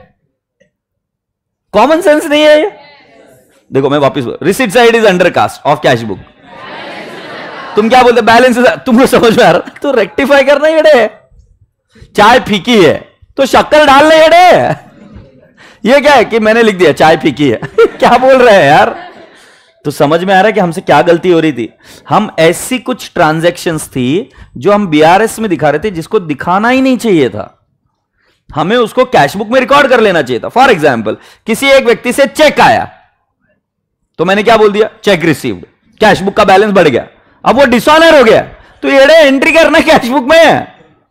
कॉमन सेंस नहीं है ये। देखो मैं वापस, receipt side is undercast of cash book, तुम क्या बोलते? बैलेंस तुमको समझ में आ रहा? तो रेक्टिफाई करना येड़े। चाय फीकी है तो शक्कर डालना येड़े। ये क्या है कि मैंने लिख दिया चाय फीकी है क्या बोल रहे हैं यार? तो समझ में आ रहा है कि हमसे क्या गलती हो रही थी। हम ऐसी कुछ ट्रांजैक्शंस थी जो हम बीआरएस में दिखा रहे थे जिसको दिखाना ही नहीं चाहिए था, हमें उसको कैश बुक में रिकॉर्ड कर लेना चाहिए था। फॉर एग्जांपल किसी एक व्यक्ति से चेक आया तो मैंने क्या बोल दिया? चेक रिसीव्ड, कैश बुक का बैलेंस बढ़ गया, अब वो डिसऑनर हो गया, तो ये एंट्री करना कैश बुक में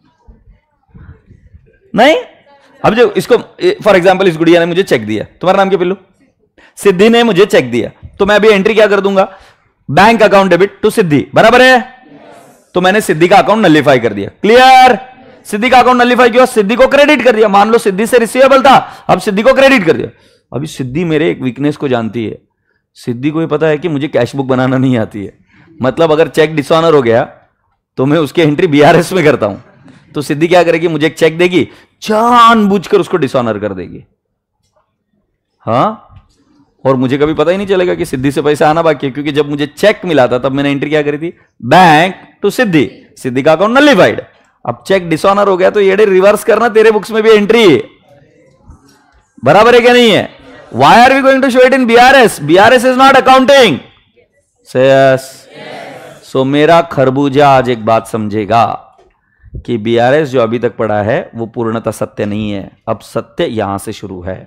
नहीं। अब जो इसको फॉर एग्जांपल इस गुड़िया ने मुझे चेक दिया, तुम्हारा नाम क्या पिल्लू? सिद्धि ने मुझे चेक दिया, तो मैं अभी एंट्री क्या कर दूंगा? Bank account debit to Siddhi, बराबर है? तो मैंने सिद्धि का अकाउंट नलिफाई कर दिया। क्लियर? सिद्धि का अकाउंट नलिफाई किया, सिद्धि को क्रेडिट कर दिया। मान लो सिद्धि से रिसीवेबल था, अब सिद्धि को क्रेडिट कर दिया। अभी सिद्धि मेरे एक वीकनेस को जानती है, सिद्धि को ये पता है कि मुझे कैश बुक बनाना नहीं आती है, मतलब अगर चेक डिसऑनर हो गया तो मैं उसकी एंट्री बीआरएस में करता हूं। तो सिद्धि क्या करेगी? मुझे एक चेक देगी, जानबूझकर उसको डिसऑनर कर देगी। हाँ, और मुझे कभी पता ही नहीं चलेगा कि सिद्धि से पैसा आना बाकी है, क्योंकि जब मुझे चेक मिला था तब मैंने एंट्री क्या करी थी? बैंक टू सिद्धि, सिद्धि का अकाउंट नलिफाइड। अब चेक डिसऑनर हो गया तो ये रिवर्स करना, तेरे बुक्स में भी एंट्री बराबर है क्या नहीं है? Why are we going to show it in BRS? BRS is not accounting. से यस। सो मेरा खरबूजा आज एक बात समझेगा कि बीआरएस जो अभी तक पढ़ा है वो पूर्णतः सत्य नहीं है, अब सत्य यहां से शुरू है।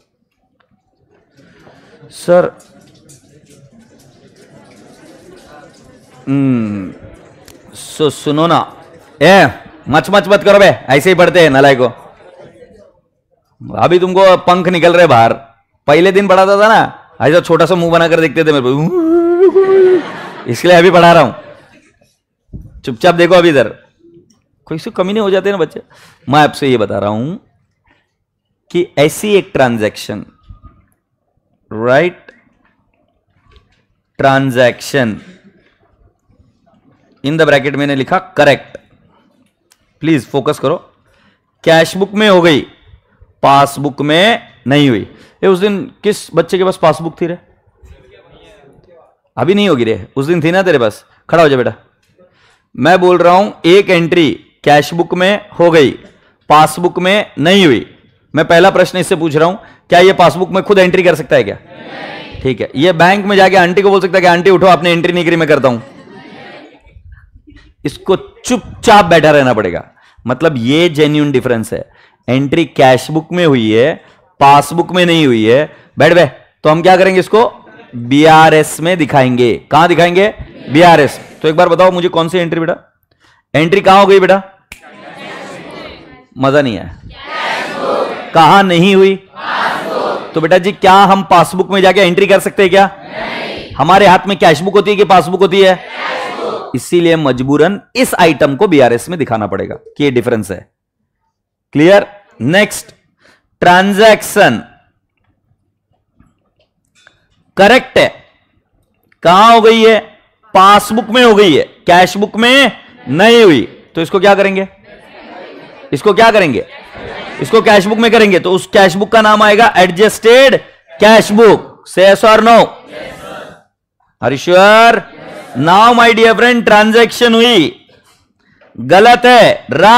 सर सुनो ना, मच मत करो बे, ऐसे ही पढ़ते हैं नलायक को। अभी तुमको पंख निकल रहे बाहर, पहले दिन पढ़ाता था ना ऐसा छोटा सा मुंह बनाकर देखते थे मेरे को, इसलिए अभी पढ़ा रहा हूं। चुपचाप देखो अभी इधर, कोई से कमी नहीं हो जाते ना बच्चे। मैं आपसे ये बता रहा हूं कि ऐसी एक transaction, right, transaction in the bracket मैंने लिखा करेक्ट, प्लीज फोकस करो, कैश बुक में हो गई, पासबुक में नहीं हुई। ये उस दिन किस बच्चे के पास पासबुक थी रे? अभी नहीं होगी रे, उस दिन थी ना तेरे पास। खड़ा हो जा बेटा। मैं बोल रहा हूं एक एंट्री कैश बुक में हो गई, पासबुक में नहीं हुई। मैं पहला प्रश्न इससे पूछ रहा हूं, क्या ये पासबुक में खुद एंट्री कर सकता है क्या? ठीक है। ये बैंक में जाके आंटी को बोल सकता है कि आंटी उठो, आपने एंट्री नहीं करी, मैं करता हूं। इसको चुपचाप बैठा रहना पड़ेगा। मतलब ये जेन्युइन डिफरेंस है। एंट्री कैश बुक में हुई है, पासबुक में नहीं हुई है, बैठ बे। तो हम क्या करेंगे, इसको बीआरएस में दिखाएंगे। कहां दिखाएंगे? बीआरएस। तो एक बार बताओ मुझे कौन सी एंट्री बेटा? एंट्री कहां हो गई बेटा? मजा नहीं आया। कहां नहीं हुई? तो बेटा जी क्या हम पासबुक में जाके एंट्री कर सकते हैं क्या? हमारे हाथ में कैश बुक होती है कि पासबुक होती है? इसीलिए मजबूरन इस आइटम को बीआरएस में दिखाना पड़ेगा कि ये डिफरेंस है। क्लियर? नेक्स्ट, ट्रांजैक्शन करेक्ट है। कहां हो गई है? पासबुक में हो गई है, कैश बुक में नहीं हुई। तो इसको क्या करेंगे? इसको क्या करेंगे? इसको कैश बुक में करेंगे। तो उस कैश बुक का नाम आएगा एडजस्टेड कैश बुक। से यस और no? Are you sure? Now my dear friend, transaction हुई, गलत है,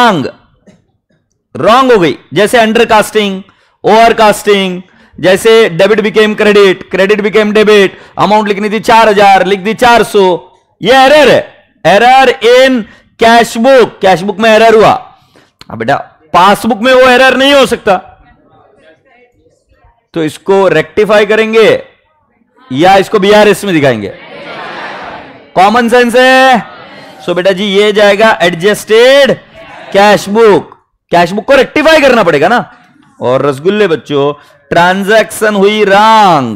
रॉन्ग हो गई। जैसे अंडर कास्टिंग, ओवर कास्टिंग, जैसे debit became credit, credit became debit, amount लिखनी थी 4000 लिख दी 400। ये एरर है, error in cash book. Cash book में एरर हुआ। अब बेटा पासबुक में वो एरर नहीं हो सकता, तो इसको रेक्टिफाई करेंगे या इसको बीआरएस में दिखाएंगे? कॉमन सेंस है। सो बेटा जी ये जाएगा adjusted cash book. Cash book को रेक्टिफाई करना पड़ेगा ना। और रसगुल्ले बच्चों, ट्रांजैक्शन हुई रॉन्ग।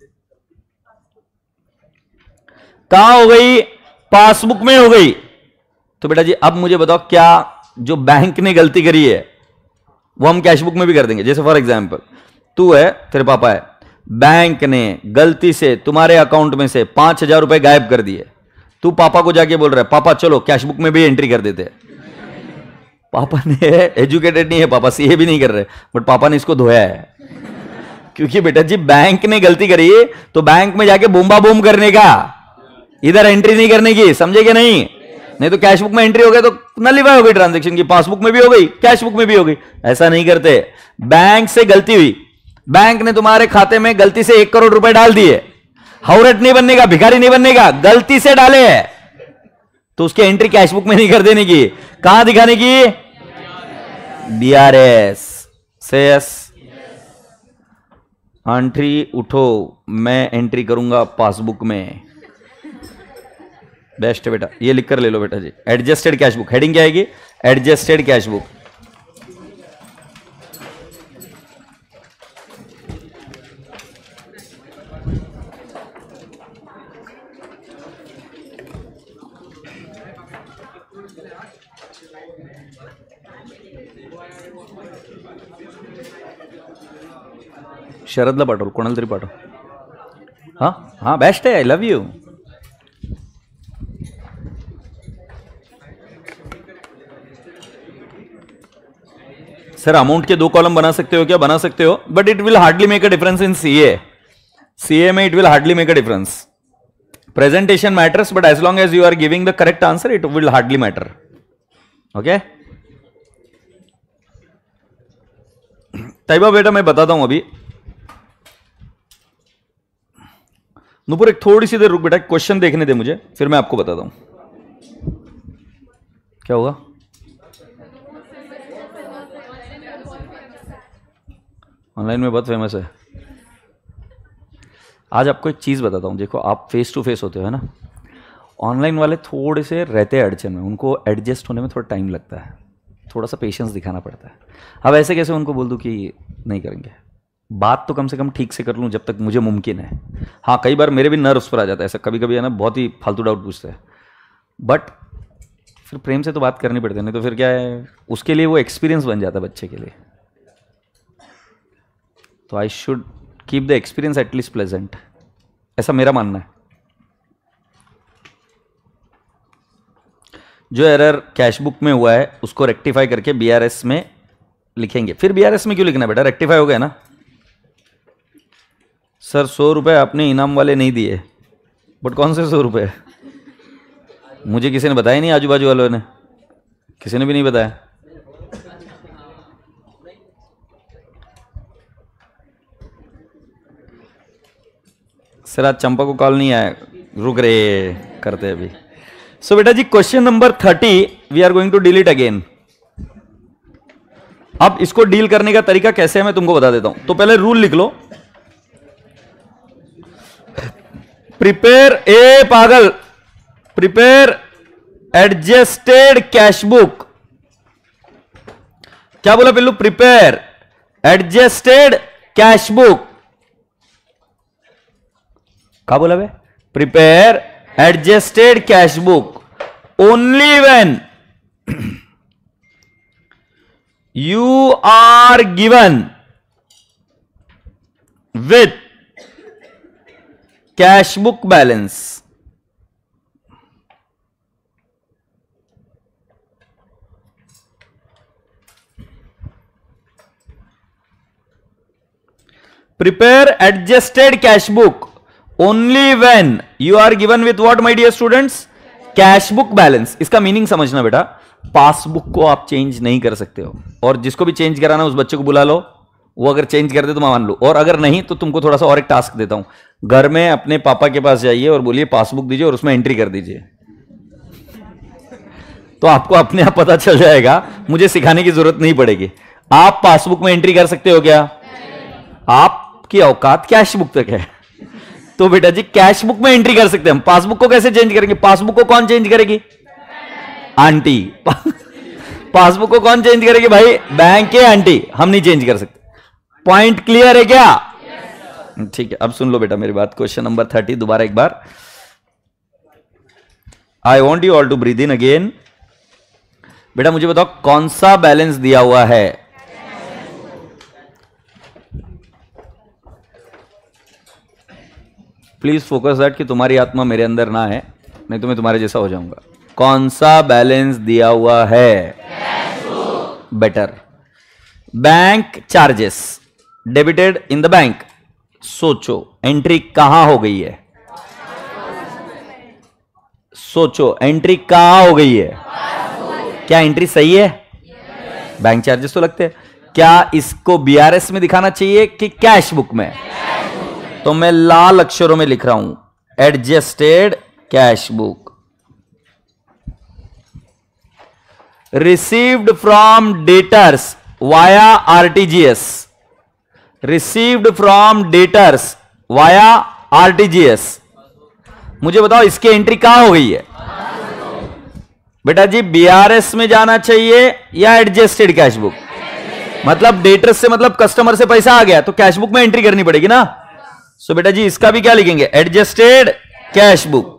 कहां हो गई? पासबुक में हो गई। तो बेटा जी अब मुझे बताओ, क्या जो बैंक ने गलती करी है वो हम कैश बुक में भी कर देंगे? जैसे फॉर एग्जांपल तू है, तेरे पापा है, बैंक ने गलती से तुम्हारे अकाउंट में से 5000 रुपए गायब कर दिए। तू पापा को जाके बोल रहा है, पापा चलो कैश बुक में भी एंट्री कर देते। पापा ने, एजुकेटेड नहीं है पापा, सीए भी नहीं कर रहे, बट पापा ने इसको धोया है। क्योंकि बेटा जी बैंक ने गलती करी तो बैंक में जाके बूम्बा बूम करने का, इधर एंट्री नहीं करने की। समझे कि नहीं? नहीं तो कैश बुक में एंट्री हो गई तो नलिफाई हो गई ट्रांजैक्शन की, पासबुक में भी हो गई, कैश बुक में भी हो गई। ऐसा नहीं करते। बैंक से गलती हुई, बैंक ने तुम्हारे खाते में गलती से 1 करोड़ रुपए डाल दिए। हौरट नहीं बनने का, भिखारी नहीं बनने का, गलती से डाले हैं तो उसकी एंट्री कैश बुक में नहीं कर देने की। कहां दिखाने की? बीआरएस। से यस। एंट्री उठो, मैं एंट्री करूंगा पासबुक में। बेस्ट है बेटा, ये लिख कर ले लो बेटा जी। एडजस्टेड कैश बुक, हेडिंग क्या आएगी? Adjusted cash book. शरदला पाठव, कोणाला तरी पाठव। हाँ हाँ बेस्ट है, I love you. Sir amount के 2 कॉलम बना सकते हो क्या? बना सकते हो, but it will hardly make a difference in CA. CA में it will hardly make a difference. Presentation matters, but as long as you are giving the correct answer it will hardly matter. Okay. Tayyaba बेटा मैं बताता हूं अभी। नूपुर एक थोड़ी सी देर रुक बेटा, क्वेश्चन देखने दे मुझे, फिर मैं आपको बताता हूं क्या होगा। ऑनलाइन में बहुत फेमस है। आज आपको एक चीज बताता हूं, देखो आप फेस टू फेस होते हो है ना, ऑनलाइन वाले थोड़े से रहते हैं अड़चन में, उनको एडजस्ट होने में थोड़ा टाइम लगता है, थोड़ा सा पेशेंस दिखाना पड़ता है। अब ऐसे कैसे उनको बोल दूं कि नहीं करेंगे, बात तो कम से कम ठीक से कर लूं जब तक मुझे मुमकिन है। हाँ कई बार मेरे भी नर्व्स पर आ जाता है ऐसा, कभी कभी है ना, बहुत ही फालतू डाउट पूछते हैं, बट फिर प्रेम से तो बात करनी पड़ती है, नहीं तो फिर क्या है, उसके लिए वो एक्सपीरियंस बन जाता है बच्चे के लिए। तो I should keep the experience at least pleasant, ऐसा मेरा मानना है। जो एरर कैश बुक में हुआ है उसको रेक्टिफाई करके बीआरएस में लिखेंगे। फिर बीआरएस में क्यों लिखना है बेटा, रेक्टिफाई हो गया ना। सर 100 रुपए आपने इनाम वाले नहीं दिए, बट कौन से 100 रुपए? मुझे किसी ने बताया नहीं, आजू बाजू वालों ने किसी ने भी नहीं बताया। सर आज चंपा को कॉल नहीं आया, रुक रे करते अभी। सो बेटा जी question number 30 we are going to deal it again. अब इसको डील करने का तरीका कैसे है मैं तुमको बता देता हूं। तो पहले रूल लिख लो, प्रिपेयर ए पागल, प्रिपेयर एडजस्टेड कैश बुक। क्या बोला पिल्लू? Prepare adjusted cash book. क्या बोला बे? Prepare adjusted cash book only when you are given with cash book balance. Prepare adjusted cash book only when you are given with what, my dear students? Cash book balance. इसका meaning समझना बेटा, passbook को आप change नहीं कर सकते हो, और जिसको भी चेंज कराना उस बच्चे को बुला लो, वो अगर चेंज कर दे तो मैं मान लो, और अगर नहीं तो तुमको थोड़ा सा और एक टास्क देता हूं, घर में अपने पापा के पास जाइए और बोलिए पासबुक दीजिए और उसमें एंट्री कर दीजिए, तो आपको अपने आप पता चल जाएगा, मुझे सिखाने की जरूरत नहीं पड़ेगी। आप पासबुक में एंट्री कर सकते हो क्या? आपकी औकात कैश बुक तक है, तो बेटा जी कैश बुक में एंट्री कर सकते हैं हम, पासबुक को कैसे चेंज करेंगे? पासबुक को कौन चेंज करेगी? आंटी। पासबुक को कौन चेंज करेगी भाई? बैंक के आंटी, हम नहीं चेंज कर सकते। पॉइंट क्लियर है क्या? ठीक है, अब सुन लो बेटा मेरी बात। क्वेश्चन नंबर 30 दोबारा एक बार, I want you all to breathe in again. बेटा मुझे बताओ कौन सा बैलेंस दिया हुआ है? प्लीज फोकस दैट कि तुम्हारी आत्मा मेरे अंदर ना है, नहीं तो मैं तुम्हारे जैसा हो जाऊंगा। कौन सा बैलेंस दिया हुआ है? Better. Bank charges debited in the bank. सोचो एंट्री कहां हो गई है? सोचो एंट्री कहां हो गई है? क्या एंट्री सही है? बैंक चार्जेस तो लगते हैं। क्या इसको बीआरएस में दिखाना चाहिए कि कैश बुक में? तो मैं लाल अक्षरों में लिख रहा हूं, adjusted cash book. Received from debtors via RTGS. Received from debtors via RTGS. मुझे बताओ इसकी एंट्री कहां हो गई है? बेटा जी बीआरएस में जाना चाहिए या एडजस्टेड कैश बुक? मतलब डेटर्स से मतलब कस्टमर से पैसा आ गया तो कैश बुक में एंट्री करनी पड़ेगी ना। सो बेटा जी इसका भी क्या लिखेंगे? Adjusted cash book.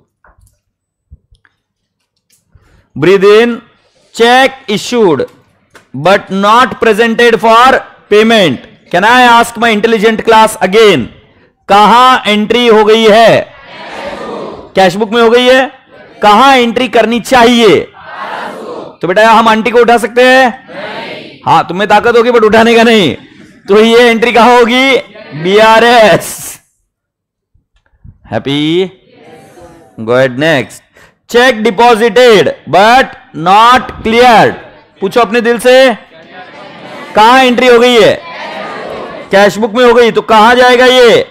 Breathe in, check issued but not presented for payment. Can I ask my intelligent class again? कहां एंट्री हो गई है? कैश बुक में हो गई है। कहां एंट्री करनी चाहिए? तो बेटा हम आंटी को उठा सकते हैं? हाँ तुम्हें ताकत होगी बट उठाने का नहीं, तो ये एंट्री कहां होगी? BRS. Happy? Go ahead next. Cheque deposited but not cleared. पूछो अपने दिल से कहां एंट्री हो गई है? कैश बुक में हो गई तो कहां जाएगा ये?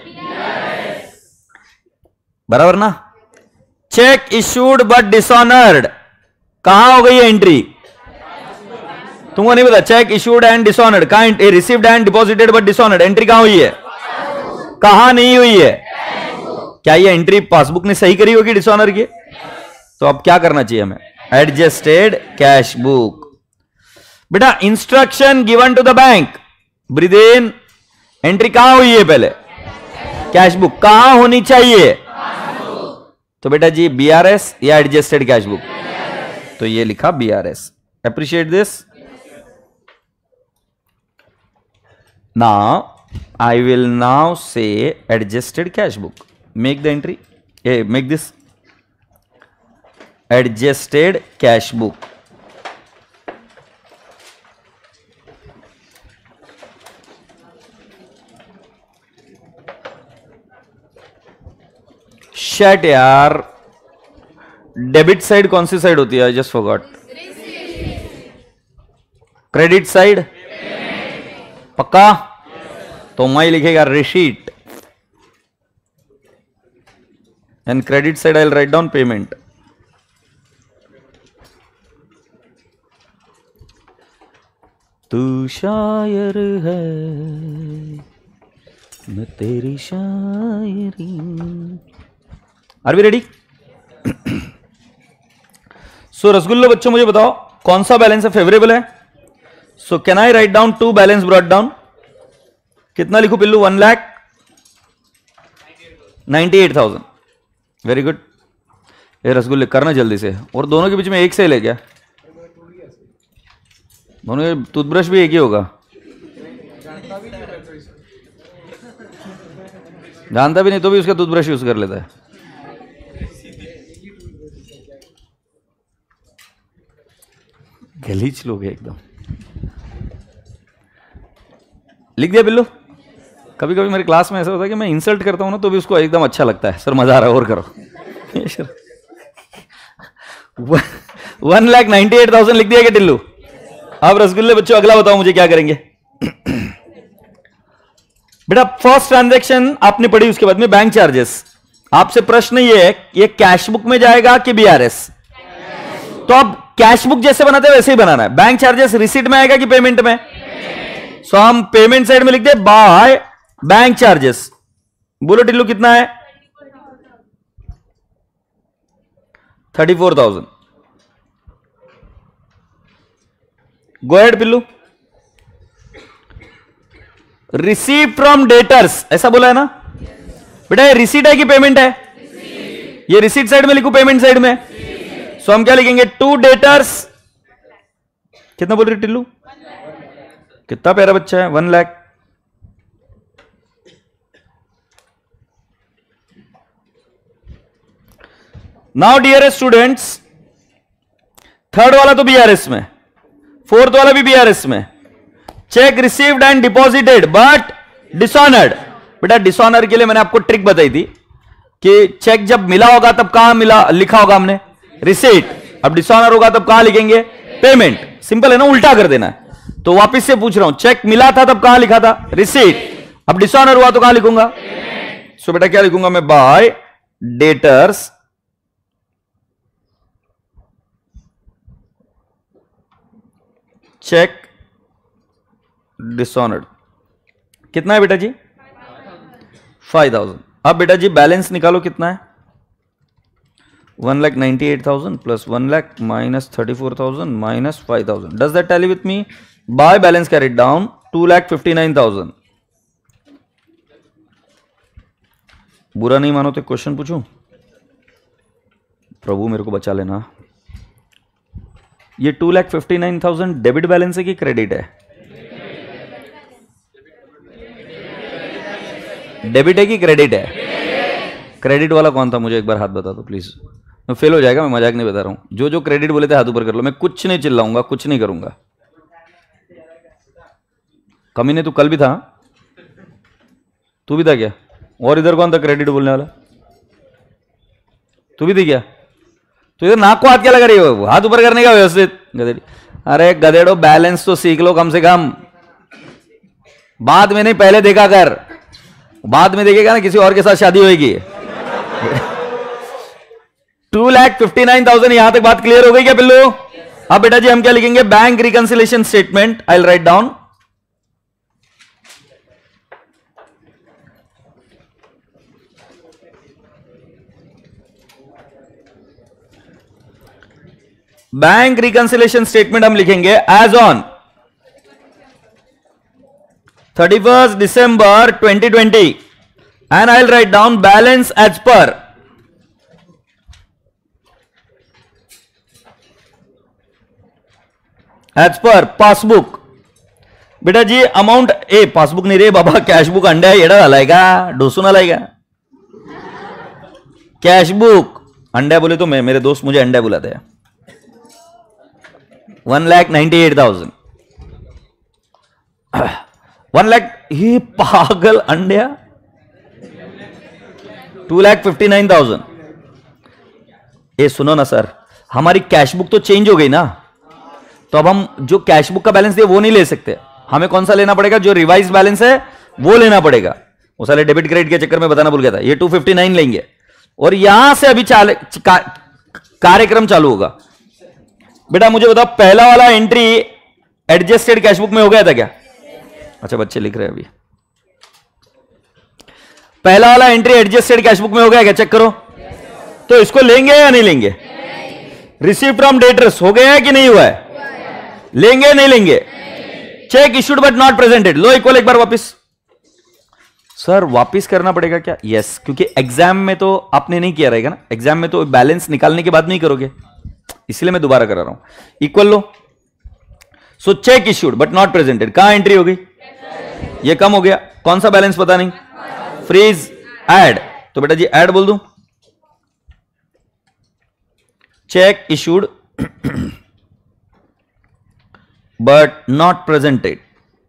बराबर ना? चेक इश्यूड बट डिसऑनर्ड, कहां हो गई है एंट्री? तुमको नहीं पता? चेक इश्यूड एंड डिसऑनर्ड, कहां? Received and deposited but dishonoured, entry कहां हुई है? कहां नहीं हुई है? क्या ये एंट्री पासबुक ने सही करी होगी डिसऑनर की? तो अब क्या करना चाहिए हमें? Adjusted cash book. बेटा instruction given to the bank, breathe in, entry कहां हुई है? पहले कैश बुक। कहां होनी चाहिए? तो बेटा जी बीआरएस या एडजस्टेड कैश बुक? तो ये लिखा BRS. Appreciate this. Now I will now say adjusted cash book. Make the entry. Make this adjusted cash book. Shit यार, डेबिट साइड कौन सी साइड होती है? I just forgot. Credit side पक्का? तो मैं लिखेगा receipt and credit side I will write down payment. तू शायर है मैं तेरी शायरी। Are we ready? सो रसगुल्लो बच्चों मुझे बताओ कौन सा बैलेंस है फेवरेबल है? So can I write down to balance brought down? कितना लिखू पिल्लू? 1,98,000। Very good. ये रसगुल्ले करना जल्दी से। और दोनों के बीच में एक से ले गया, दोनों के टूथब्रश भी एक ही होगा। जानता भी नहीं तो भी उसका टूथब्रश यूज कर लेता है। गलीच लोग हैं एकदम। लिख दिया बिल्लू? कभी कभी मेरी क्लास में ऐसा होता है कि मैं इंसल्ट करता हूं ना तो भी उसको एकदम अच्छा लगता है। सर मजा आ रहा है और करो। 1,98,000 लिख दिया क्या टिल्लू? अब रसगुल्ले बच्चों अगला बताओ मुझे क्या करेंगे? बेटा फर्स्ट ट्रांजैक्शन आपने पढ़ी, उसके बाद में बैंक चार्जेस। आपसे प्रश्न ये है ये कैश बुक में जाएगा कि बीआरएस? तो अब कैश बुक जैसे बनाते हैं वैसे ही बनाना है। बैंक चार्जेस रिसीट में आएगा कि पेमेंट में? सो हम पेमेंट साइड में लिख दे बाय बैंक चार्जेस। बोलो टिल्लू कितना है? 34,000। गो अहेड पिल्लू। रिसीव फ्रॉम डेटर्स ऐसा बोला है ना बेटा? ये रिसीट है कि पेमेंट है? ये रिसीट साइड में लिखू पेमेंट साइड में? सो हम क्या लिखेंगे? To debtors. कितना बोल रही टिल्लू? कितना प्यारा बच्चा है, 1 lakh. Now dear students, third वाला तो बीआरएस में, फोर्थ वाला भी बीआरएस में। Cheque received and deposited but dishonoured. बेटा डिसऑनर के लिए मैंने आपको ट्रिक बताई थी कि चेक जब मिला होगा तब कहां मिला लिखा होगा हमने? रिसीट। अब डिसऑनर होगा तब कहां लिखेंगे? पेमेंट। सिंपल है ना, उल्टा कर देना है। तो वापस से पूछ रहा हूं, चेक मिला था तब कहां लिखा था? रिसीट। अब डिसऑनर हुआ तो कहां लिखूंगा? सो बेटा क्या लिखूंगा मैं? By debtors cheque dishonoured. कितना है बेटा जी? 5,000। अब बेटा जी बैलेंस निकालो कितना है? 1,98,000 plus 1 lakh minus 34,000 minus 5,000। Does that tally with me? By balance carried down 2,59,000। बुरा नहीं मानो तो क्वेश्चन पूछूं? प्रभु मेरे को बचा लेना। ये 2,59,000 डेबिट बैलेंस है कि क्रेडिट है? डेबिट है कि क्रेडिट है? क्रेडिट वाला कौन था मुझे एक बार हाथ बता दो प्लीज। मैं फेल हो जाएगा, मैं मजाक नहीं बता रहा हूं। जो जो क्रेडिट बोले थे हाथ ऊपर कर लो। मैं कुछ नहीं चिल्लाऊंगा, कुछ नहीं करूंगा। कमीने तू कल भी था? तू भी था क्या? और इधर कौन था क्रेडिट बोलने वाला? तू भी थी क्या? तो इधर नाक को हाथ क्या लगा रही हो? हाथ ऊपर करने का व्यवस्थित। गधेड़ी। अरे गधेड़ो बैलेंस तो सीख लो कम से कम। बाद में नहीं, पहले देखा कर, बाद में देखेगा ना किसी और के साथ शादी होगी। 2,59,000। यहां तक बात क्लियर हो गई क्या पिल्लू? अब बेटा जी हम क्या लिखेंगे? Bank reconciliation statement. I will write down bank reconciliation statement हम लिखेंगे as on 31st December 2020 and I'll write down balance as per passbook. बेटा जी अमाउंट ए पासबुक नहीं रे बाबा, कैश बुक अंडा येड़ा आलाय का? डोसून आलाय का? कैश बुक अंडा बोले तो मैं, मेरे दोस्त मुझे अंडा बुलाते हैं। 1,98,000। 1 लाख ही पागल अंड्या। 2,59,000। ए सुनो ना सर, हमारी कैश बुक तो चेंज हो गई ना, तो अब हम जो कैश बुक का बैलेंस दिया वो नहीं ले सकते। हमें कौन सा लेना पड़ेगा? जो रिवाइज बैलेंस है वो लेना पड़ेगा। वो साले डेबिट क्रेडिट के चक्कर में बताना भूल गया था। ये 259 लेंगे और यहां से अभी कार्यक्रम चालू होगा। बेटा मुझे बताओ, पहला वाला एंट्री एडजस्टेड कैश बुक में हो गया था क्या? अच्छा बच्चे लिख रहे हैं अभी। पहला वाला एंट्री एडजस्टेड कैश बुक में हो गया क्या? चेक करो। तो इसको लेंगे या नहीं लेंगे? रिसीव फ्रॉम डेटर्स हो गया है कि नहीं हुआ है? लेंगे नहीं लेंगे? Cheque issued but not presented. लो इक्वल एक बार वापस। सर वापस करना पड़ेगा क्या? यस, क्योंकि एग्जाम में तो आपने नहीं किया रहेगा ना। एग्जाम में तो बैलेंस निकालने के बाद नहीं करोगे, इसलिए मैं दोबारा करा रहा हूं। इक्वल लो। So cheque issued but not presented, कहां एंट्री हो गई? ये कम हो गया। कौन सा बैलेंस पता नहीं? Please add. तो बेटा जी ऐड बोल दूं। Cheque issued but not presented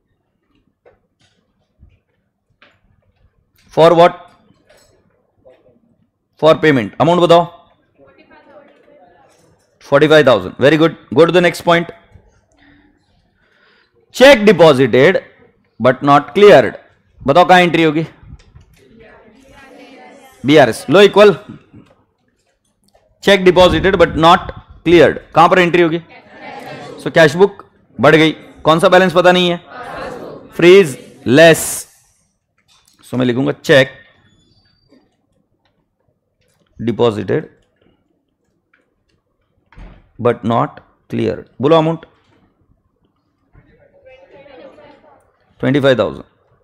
for what? For payment amount बताओ। 45,000। very good, go to the next point। check deposited but not cleared, बताओ कहां एंट्री होगी? BRS। लो equal. Cheque deposited but not cleared, कहां पर entry होगी? So cash book बढ़ गई। कौन सा बैलेंस पता नहीं है? Freeze less. सो मैं लिखूंगा cheque deposited but not clear. बोलो अमाउंट। 25,000।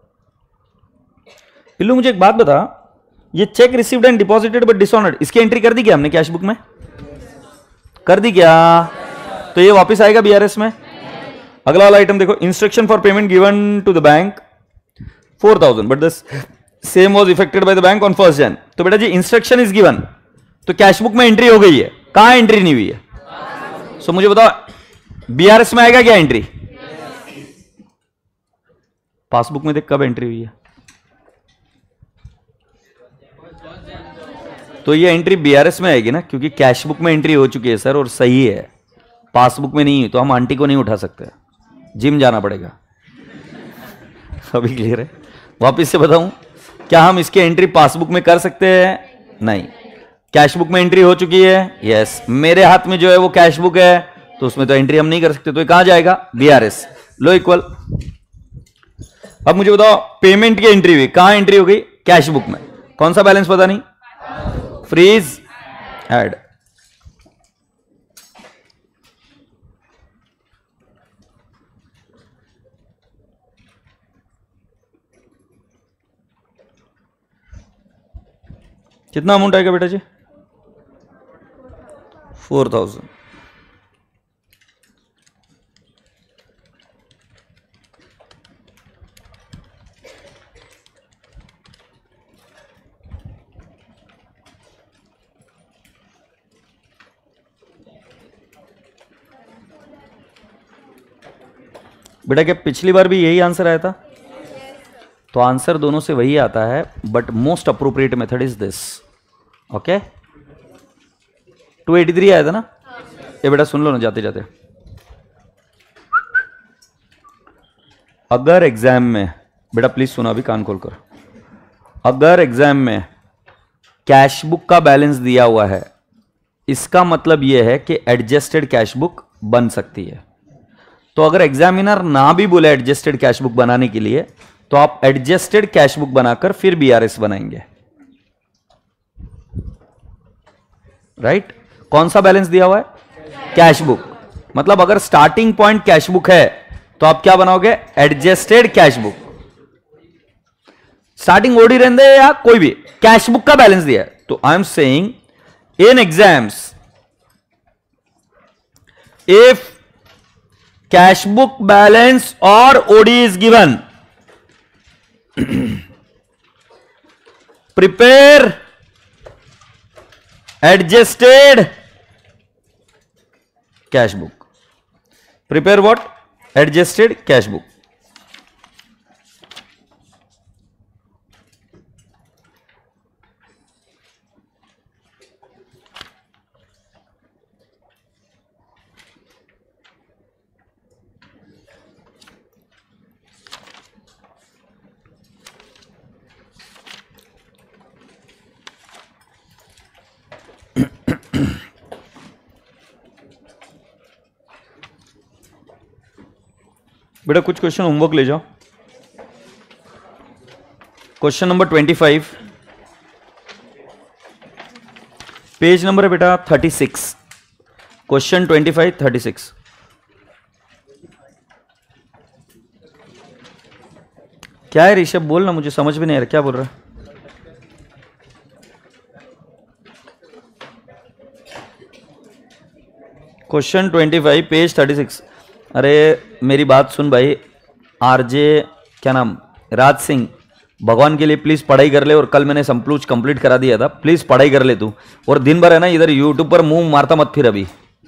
पिल्लू मुझे एक बात बता, ये cheque received and deposited but dishonoured, इसकी एंट्री कर दी क्या हमने कैश बुक में? कर दी क्या? तो ये वापस आएगा बीआरएस में। अगला वाला आइटम देखो, instruction for payment given to the bank 4,000 but the same was effected by the bank on 1st Jan। तो बेटा जी इंस्ट्रक्शन इज गिवन, तो कैश बुक में एंट्री हो गई है, कहां एंट्री नहीं हुई है? सो मुझे बताओ बीआरएस में आएगा क्या एंट्री? पासबुक में देख कब एंट्री हुई है। तो ये एंट्री बीआरएस में आएगी ना, क्योंकि कैश बुक में एंट्री हो चुकी है सर और सही है, पासबुक में नहीं है। तो हम आंटी को नहीं उठा सकते, जिम जाना पड़ेगा। अभी क्लियर है? वापस से बताऊं, क्या हम इसकी एंट्री पासबुक में कर सकते हैं? नहीं। कैश बुक में एंट्री हो चुकी है। यस, मेरे हाथ में जो है वो कैश बुक है, तो उसमें तो एंट्री हम नहीं कर सकते। तो ये कहां जाएगा? बीआरएस। लो इक्वल। अब मुझे बताओ पेमेंट की एंट्री हुई, कहां एंट्री हो गई? कैश बुक में। कौन सा बैलेंस पता नहीं? Please add. कितना अमाउंट आएगा बेटा जी? 4,000। बेटा क्या पिछली बार भी यही आंसर आया था? तो आंसर दोनों से वही आता है, but most appropriate method is this. Okay, 283 आया था ना? ये बेटा सुन लो ना जाते जाते। अगर एग्जाम में बेटा प्लीज सुना अभी कान खोलकर। अगर एग्जाम में कैश बुक का बैलेंस दिया हुआ है, इसका मतलब यह है कि एडजस्टेड कैश बुक बन सकती है। तो अगर एग्जामिनर ना भी बोले एडजस्टेड कैश बुक बनाने के लिए, तो आप एडजस्टेड कैश बुक बनाकर फिर बीआरएस बनाएंगे, राइट? कौन सा बैलेंस दिया हुआ है? Cash book. मतलब अगर स्टार्टिंग पॉइंट कैश बुक है तो आप क्या बनाओगे? Adjusted cash book. Starting OD रहने दे या कोई भी, कैश बुक का बैलेंस दिया है। तो I am saying in exams if cash book balance और OD is given, prepare adjusted cash book. Prepare what? Adjusted cash book. बेटा कुछ क्वेश्चन होमवर्क ले जाओ। क्वेश्चन नंबर 25, पेज नंबर है बेटा 36। क्वेश्चन 25 36। क्या है ऋषभ, बोल ना, मुझे समझ में नहीं आ रहा क्या बोल रहा है। Question 25 page 36। अरे मेरी बात सुन भाई, आरजे क्या नाम, राज सिंह, भगवान के लिए प्लीज पढ़ाई कर ले। और कल मैंने संप्लूज कंप्लीट करा दिया था, प्लीज पढ़ाई कर ले तू। और दिन भर है ना इधर यूट्यूब पर मुंह मारता मत फिर, अभी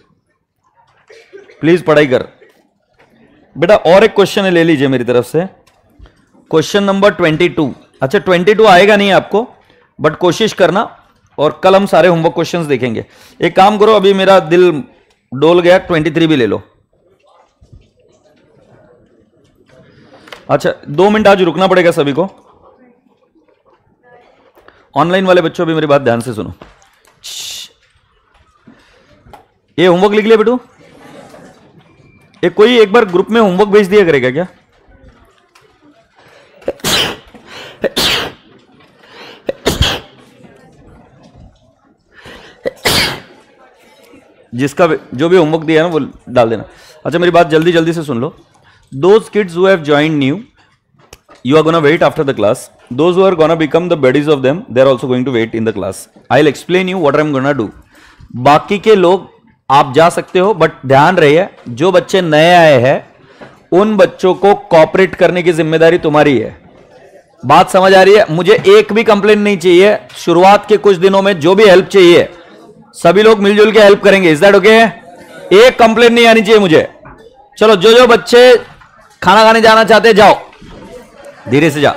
प्लीज पढ़ाई कर बेटा। और एक क्वेश्चन है, ले लीजिए मेरी तरफ से, क्वेश्चन नंबर 22। अच्छा 22 आएगा नहीं आपको, बट कोशिश करना, और कल हम सारे होमवर्क क्वेश्चंस देखेंगे। एक काम करो, अभी मेरा दिल डोल गया, 23 भी ले लो। अच्छा 2 मिनट आज रुकना पड़ेगा सभी को। ऑनलाइन वाले बच्चों भी मेरी बात ध्यान से सुनो। ये होमवर्क लिख लिया बेटू? कोई एक बार ग्रुप में होमवर्क भेज दिया करेगा क्या? जिसका जो भी होमवर्क दिया है ना वो डाल देना। अच्छा मेरी बात जल्दी जल्दी से सुन लो। Those kids who have joined new, you are gonna wait after the class. Those who are gonna become the buddies of them, they are also going to wait in the class. I'll explain you what I'm gonna do. बाकी के लोग आप जा सकते हो, but ध्यान रहिए जो बच्चे नए आए हैं उन बच्चों को कॉपरेट करने की जिम्मेदारी तुम्हारी है। बात समझ आ रही है? मुझे एक भी कंप्लेंट नहीं चाहिए। शुरुआत के कुछ दिनों में जो भी हेल्प चाहिए सभी लोग मिलजुल के हेल्प करेंगे। Is that okay? एक कंप्लेंट नहीं आनी चाहिए मुझे। चलो जो बच्चे खाना खाने जाना चाहते जाओ, धीरे से जाओ।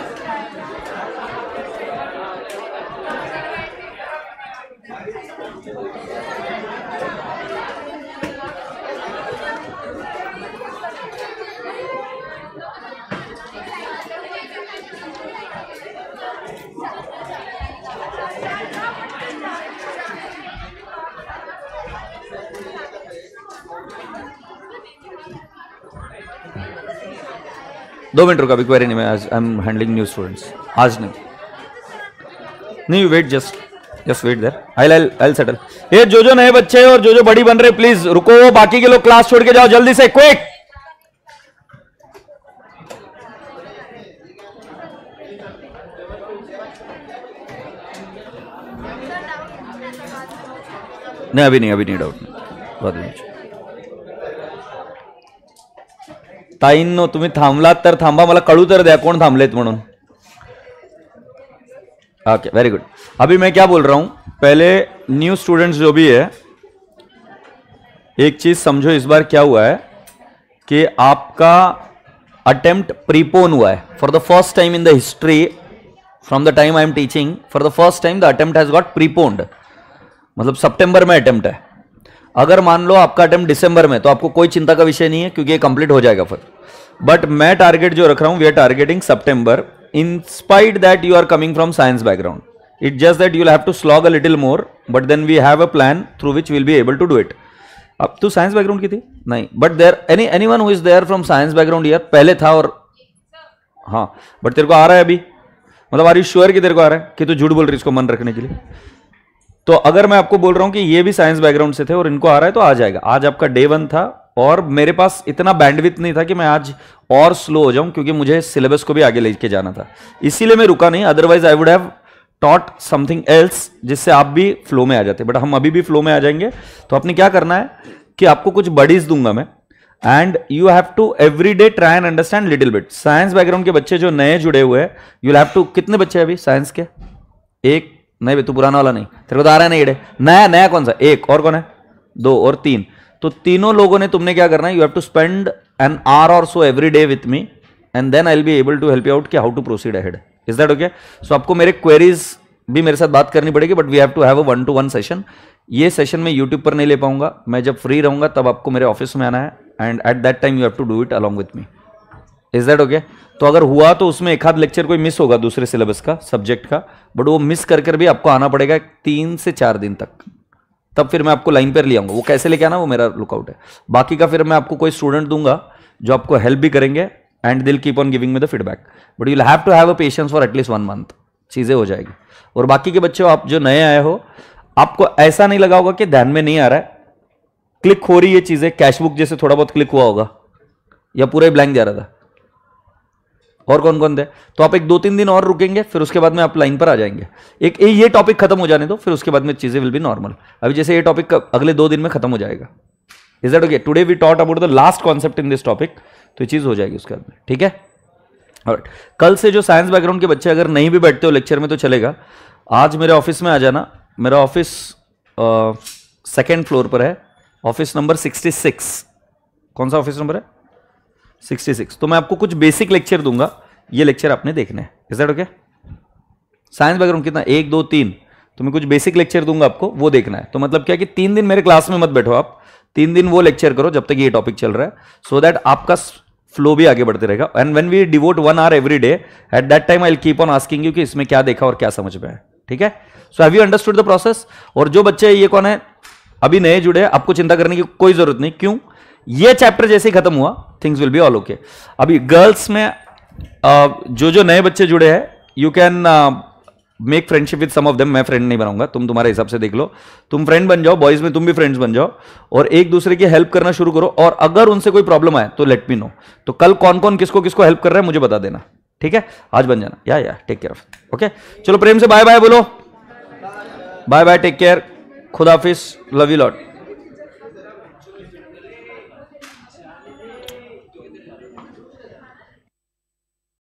दो मिनट रुका, क्वेरी नहीं, मैं आज I am handling new students. आज नहीं wait, just wait there, I settle. ये जो नए बच्चे और जो बड़ी बन रहे प्लीज रुको, बाकी के लोग क्लास छोड़ के जाओ जल्दी से, क्विक। नहीं अभी नहीं डाउट नहीं, बाद में। ताईंनो तुम्ही थांबलात तर थांबा, मला कळू तर द्या कोण थांबलेत म्हणून। Okay very good. अभी मैं क्या बोल रहा हूं, पहले न्यू स्टूडेंट्स जो भी है एक चीज समझो, इस बार क्या हुआ है कि आपका अटेम्प्ट प्रीपोन हुआ है for the first time in the history from the time I am teaching. For the first time the attempt has got preponed, मतलब सितंबर में अटेम्प्ट है। अगर मान लो आपका अटेम्प्ट दिसंबर में, तो आपको कोई चिंता का विषय नहीं है क्योंकि ये कंप्लीट हो जाएगा फिर। बट मैं टारगेट जो रख रहा हूं, we are targeting September, in spite that you are coming from science background. It just that you will have to slog a little more, but then we have a plan through which will be able to do it. अब तू science background की थी नहीं, but there anyone who is there from science background year पहले था, और हाँ but तेरे को आ रहा है अभी, मतलब आर यू श्योर कि तेरे को आ रहा है कि तू झूठ बोल रही इसको मन रखने के लिए? तो अगर मैं आपको बोल रहा हूं कि ये भी साइंस बैकग्राउंड से थे और इनको आ रहा है तो आ जाएगा. आज आपका डे 1 था और मेरे पास इतना बैंडविड्थ नहीं था कि मैं आज और स्लो हो जाऊं, क्योंकि मुझे सिलेबस को भी आगे लेके जाना था, इसीलिए मैं रुका नहीं. Otherwise I would have taught something else जिससे आप भी फ्लो में आ जाते. बट हम अभी भी फ्लो में आ जाएंगे. तो आपने क्या करना है कि आपको कुछ बडीज दूंगा मैं, and you have to every day try and understand little bit. Science background के बच्चे जो नए जुड़े हुए हैं, यू हैव टू, कितने बच्चे अभी साइंस के? एक नहीं बे, तू पुराना वाला नहीं, तेरे को तो आ रहा है नहीं, नया नया कौन सा? एक. और कौन है? 2 और 3. तो तीनों लोगों ने तुमने क्या करना है, you have to spend an hour or so every day with me, and then I will be able to help you out कि how to proceed ahead. Is that okay? So आपको मेरे क्वेरीज भी मेरे साथ बात करनी पड़ेगी, but we have to have a 1-to-1 session. ये सेशन मैं यूट्यूब पर नहीं ले पाऊंगा, मैं जब फ्री रहूंगा तब आपको मेरे ऑफिस में आना है, and at that time you have to do it along with me. Is that okay? तो अगर हुआ तो उसमें एक आध लेक्चर कोई मिस होगा दूसरे सिलेबस का, सब्जेक्ट का, बट वो मिस कर भी आपको आना पड़ेगा 3 से 4 दिन तक, तब फिर मैं आपको लाइन पर ले आऊंगा. वो कैसे लेके आना वो मेरा लुकआउट है. बाकी का फिर मैं आपको कोई स्टूडेंट दूंगा जो आपको हेल्प भी करेंगे, एंड दिल keep on giving me the feedback. But you will have to have a patience for at least 1 month. चीजें हो जाएगी. और बाकी के बच्चों, आप जो नए आए हो, आपको ऐसा नहीं लगा होगा कि ध्यान में नहीं आ रहा है, क्लिक हो रही है चीजें, कैश बुक जैसे थोड़ा बहुत क्लिक हुआ होगा, या पूरा ही ब्लैंक जा रहा था? और कौन कौन थे? तो आप एक 2-3 दिन और रुकेंगे, फिर उसके बाद में आप लाइन पर आ जाएंगे. एक ये टॉपिक खत्म हो जाने दो, फिर उसके बाद में चीजें विल बी नॉर्मल. अभी जैसे ये टॉपिक अगले 2 दिन में खत्म हो जाएगा. Is that okay? Today we taught about the last concept in this topic, तो ये चीज हो जाएगी उसके बाद में. ठीक है? ऑलराइट. कल से जो साइंस बैकग्राउंड के बच्चे अगर नहीं भी बैठते हो लेक्चर में तो चलेगा, आज मेरे ऑफिस में आ जाना. मेरा ऑफिस 2nd फ्लोर पर है, ऑफिस नंबर 66. कौन सा ऑफिस नंबर है? 66. तो मैं आपको कुछ बेसिक लेक्चर दूंगा, ये लेक्चर आपने देखने हैं. Is that okay? Science background कितना? 1 2 3. तो मैं कुछ बेसिक लेक्चर दूंगा आपको, वो देखना है. तो मतलब क्या कि 3 दिन मेरे क्लास में मत बैठो आप, 3 दिन वो लेक्चर करो जब तक ये टॉपिक चल रहा है, सो दैट आपका फ्लो भी आगे बढ़ते रहेगा. And when we devote 1 hour every day, at that time I will keep on asking you कि इसमें क्या देखा और क्या समझ में आया. ठीक है? So have you understood the process? और जो बच्चे, ये कौन है अभी नए जुड़े, आपको चिंता करने की कोई जरूरत नहीं. क्यों? ये चैप्टर जैसे ही खत्म हुआ, things will be all okay. अभी गर्ल्स में जो नए बच्चे जुड़े हैं, you can make friendship with some of them. मैं फ्रेंड नहीं बनाऊंगा, तुम तुम्हारे हिसाब से देख लो. तुम फ्रेंड बन जाओ, बॉयज में तुम भी फ्रेंड्स बन जाओ, और एक दूसरे की हेल्प करना शुरू करो. और अगर उनसे कोई प्रॉब्लम आए तो लेट मी नो. तो कल कौन कौन किसको किसको हेल्प कर रहा है मुझे बता देना. ठीक है? आज बन जाना. या टेक केयर ऑफ. ओके, चलो प्रेम से बाय बाय बोलो. बाय बाय, टेक केयर, खुदा हाफिज, लव यू लॉट.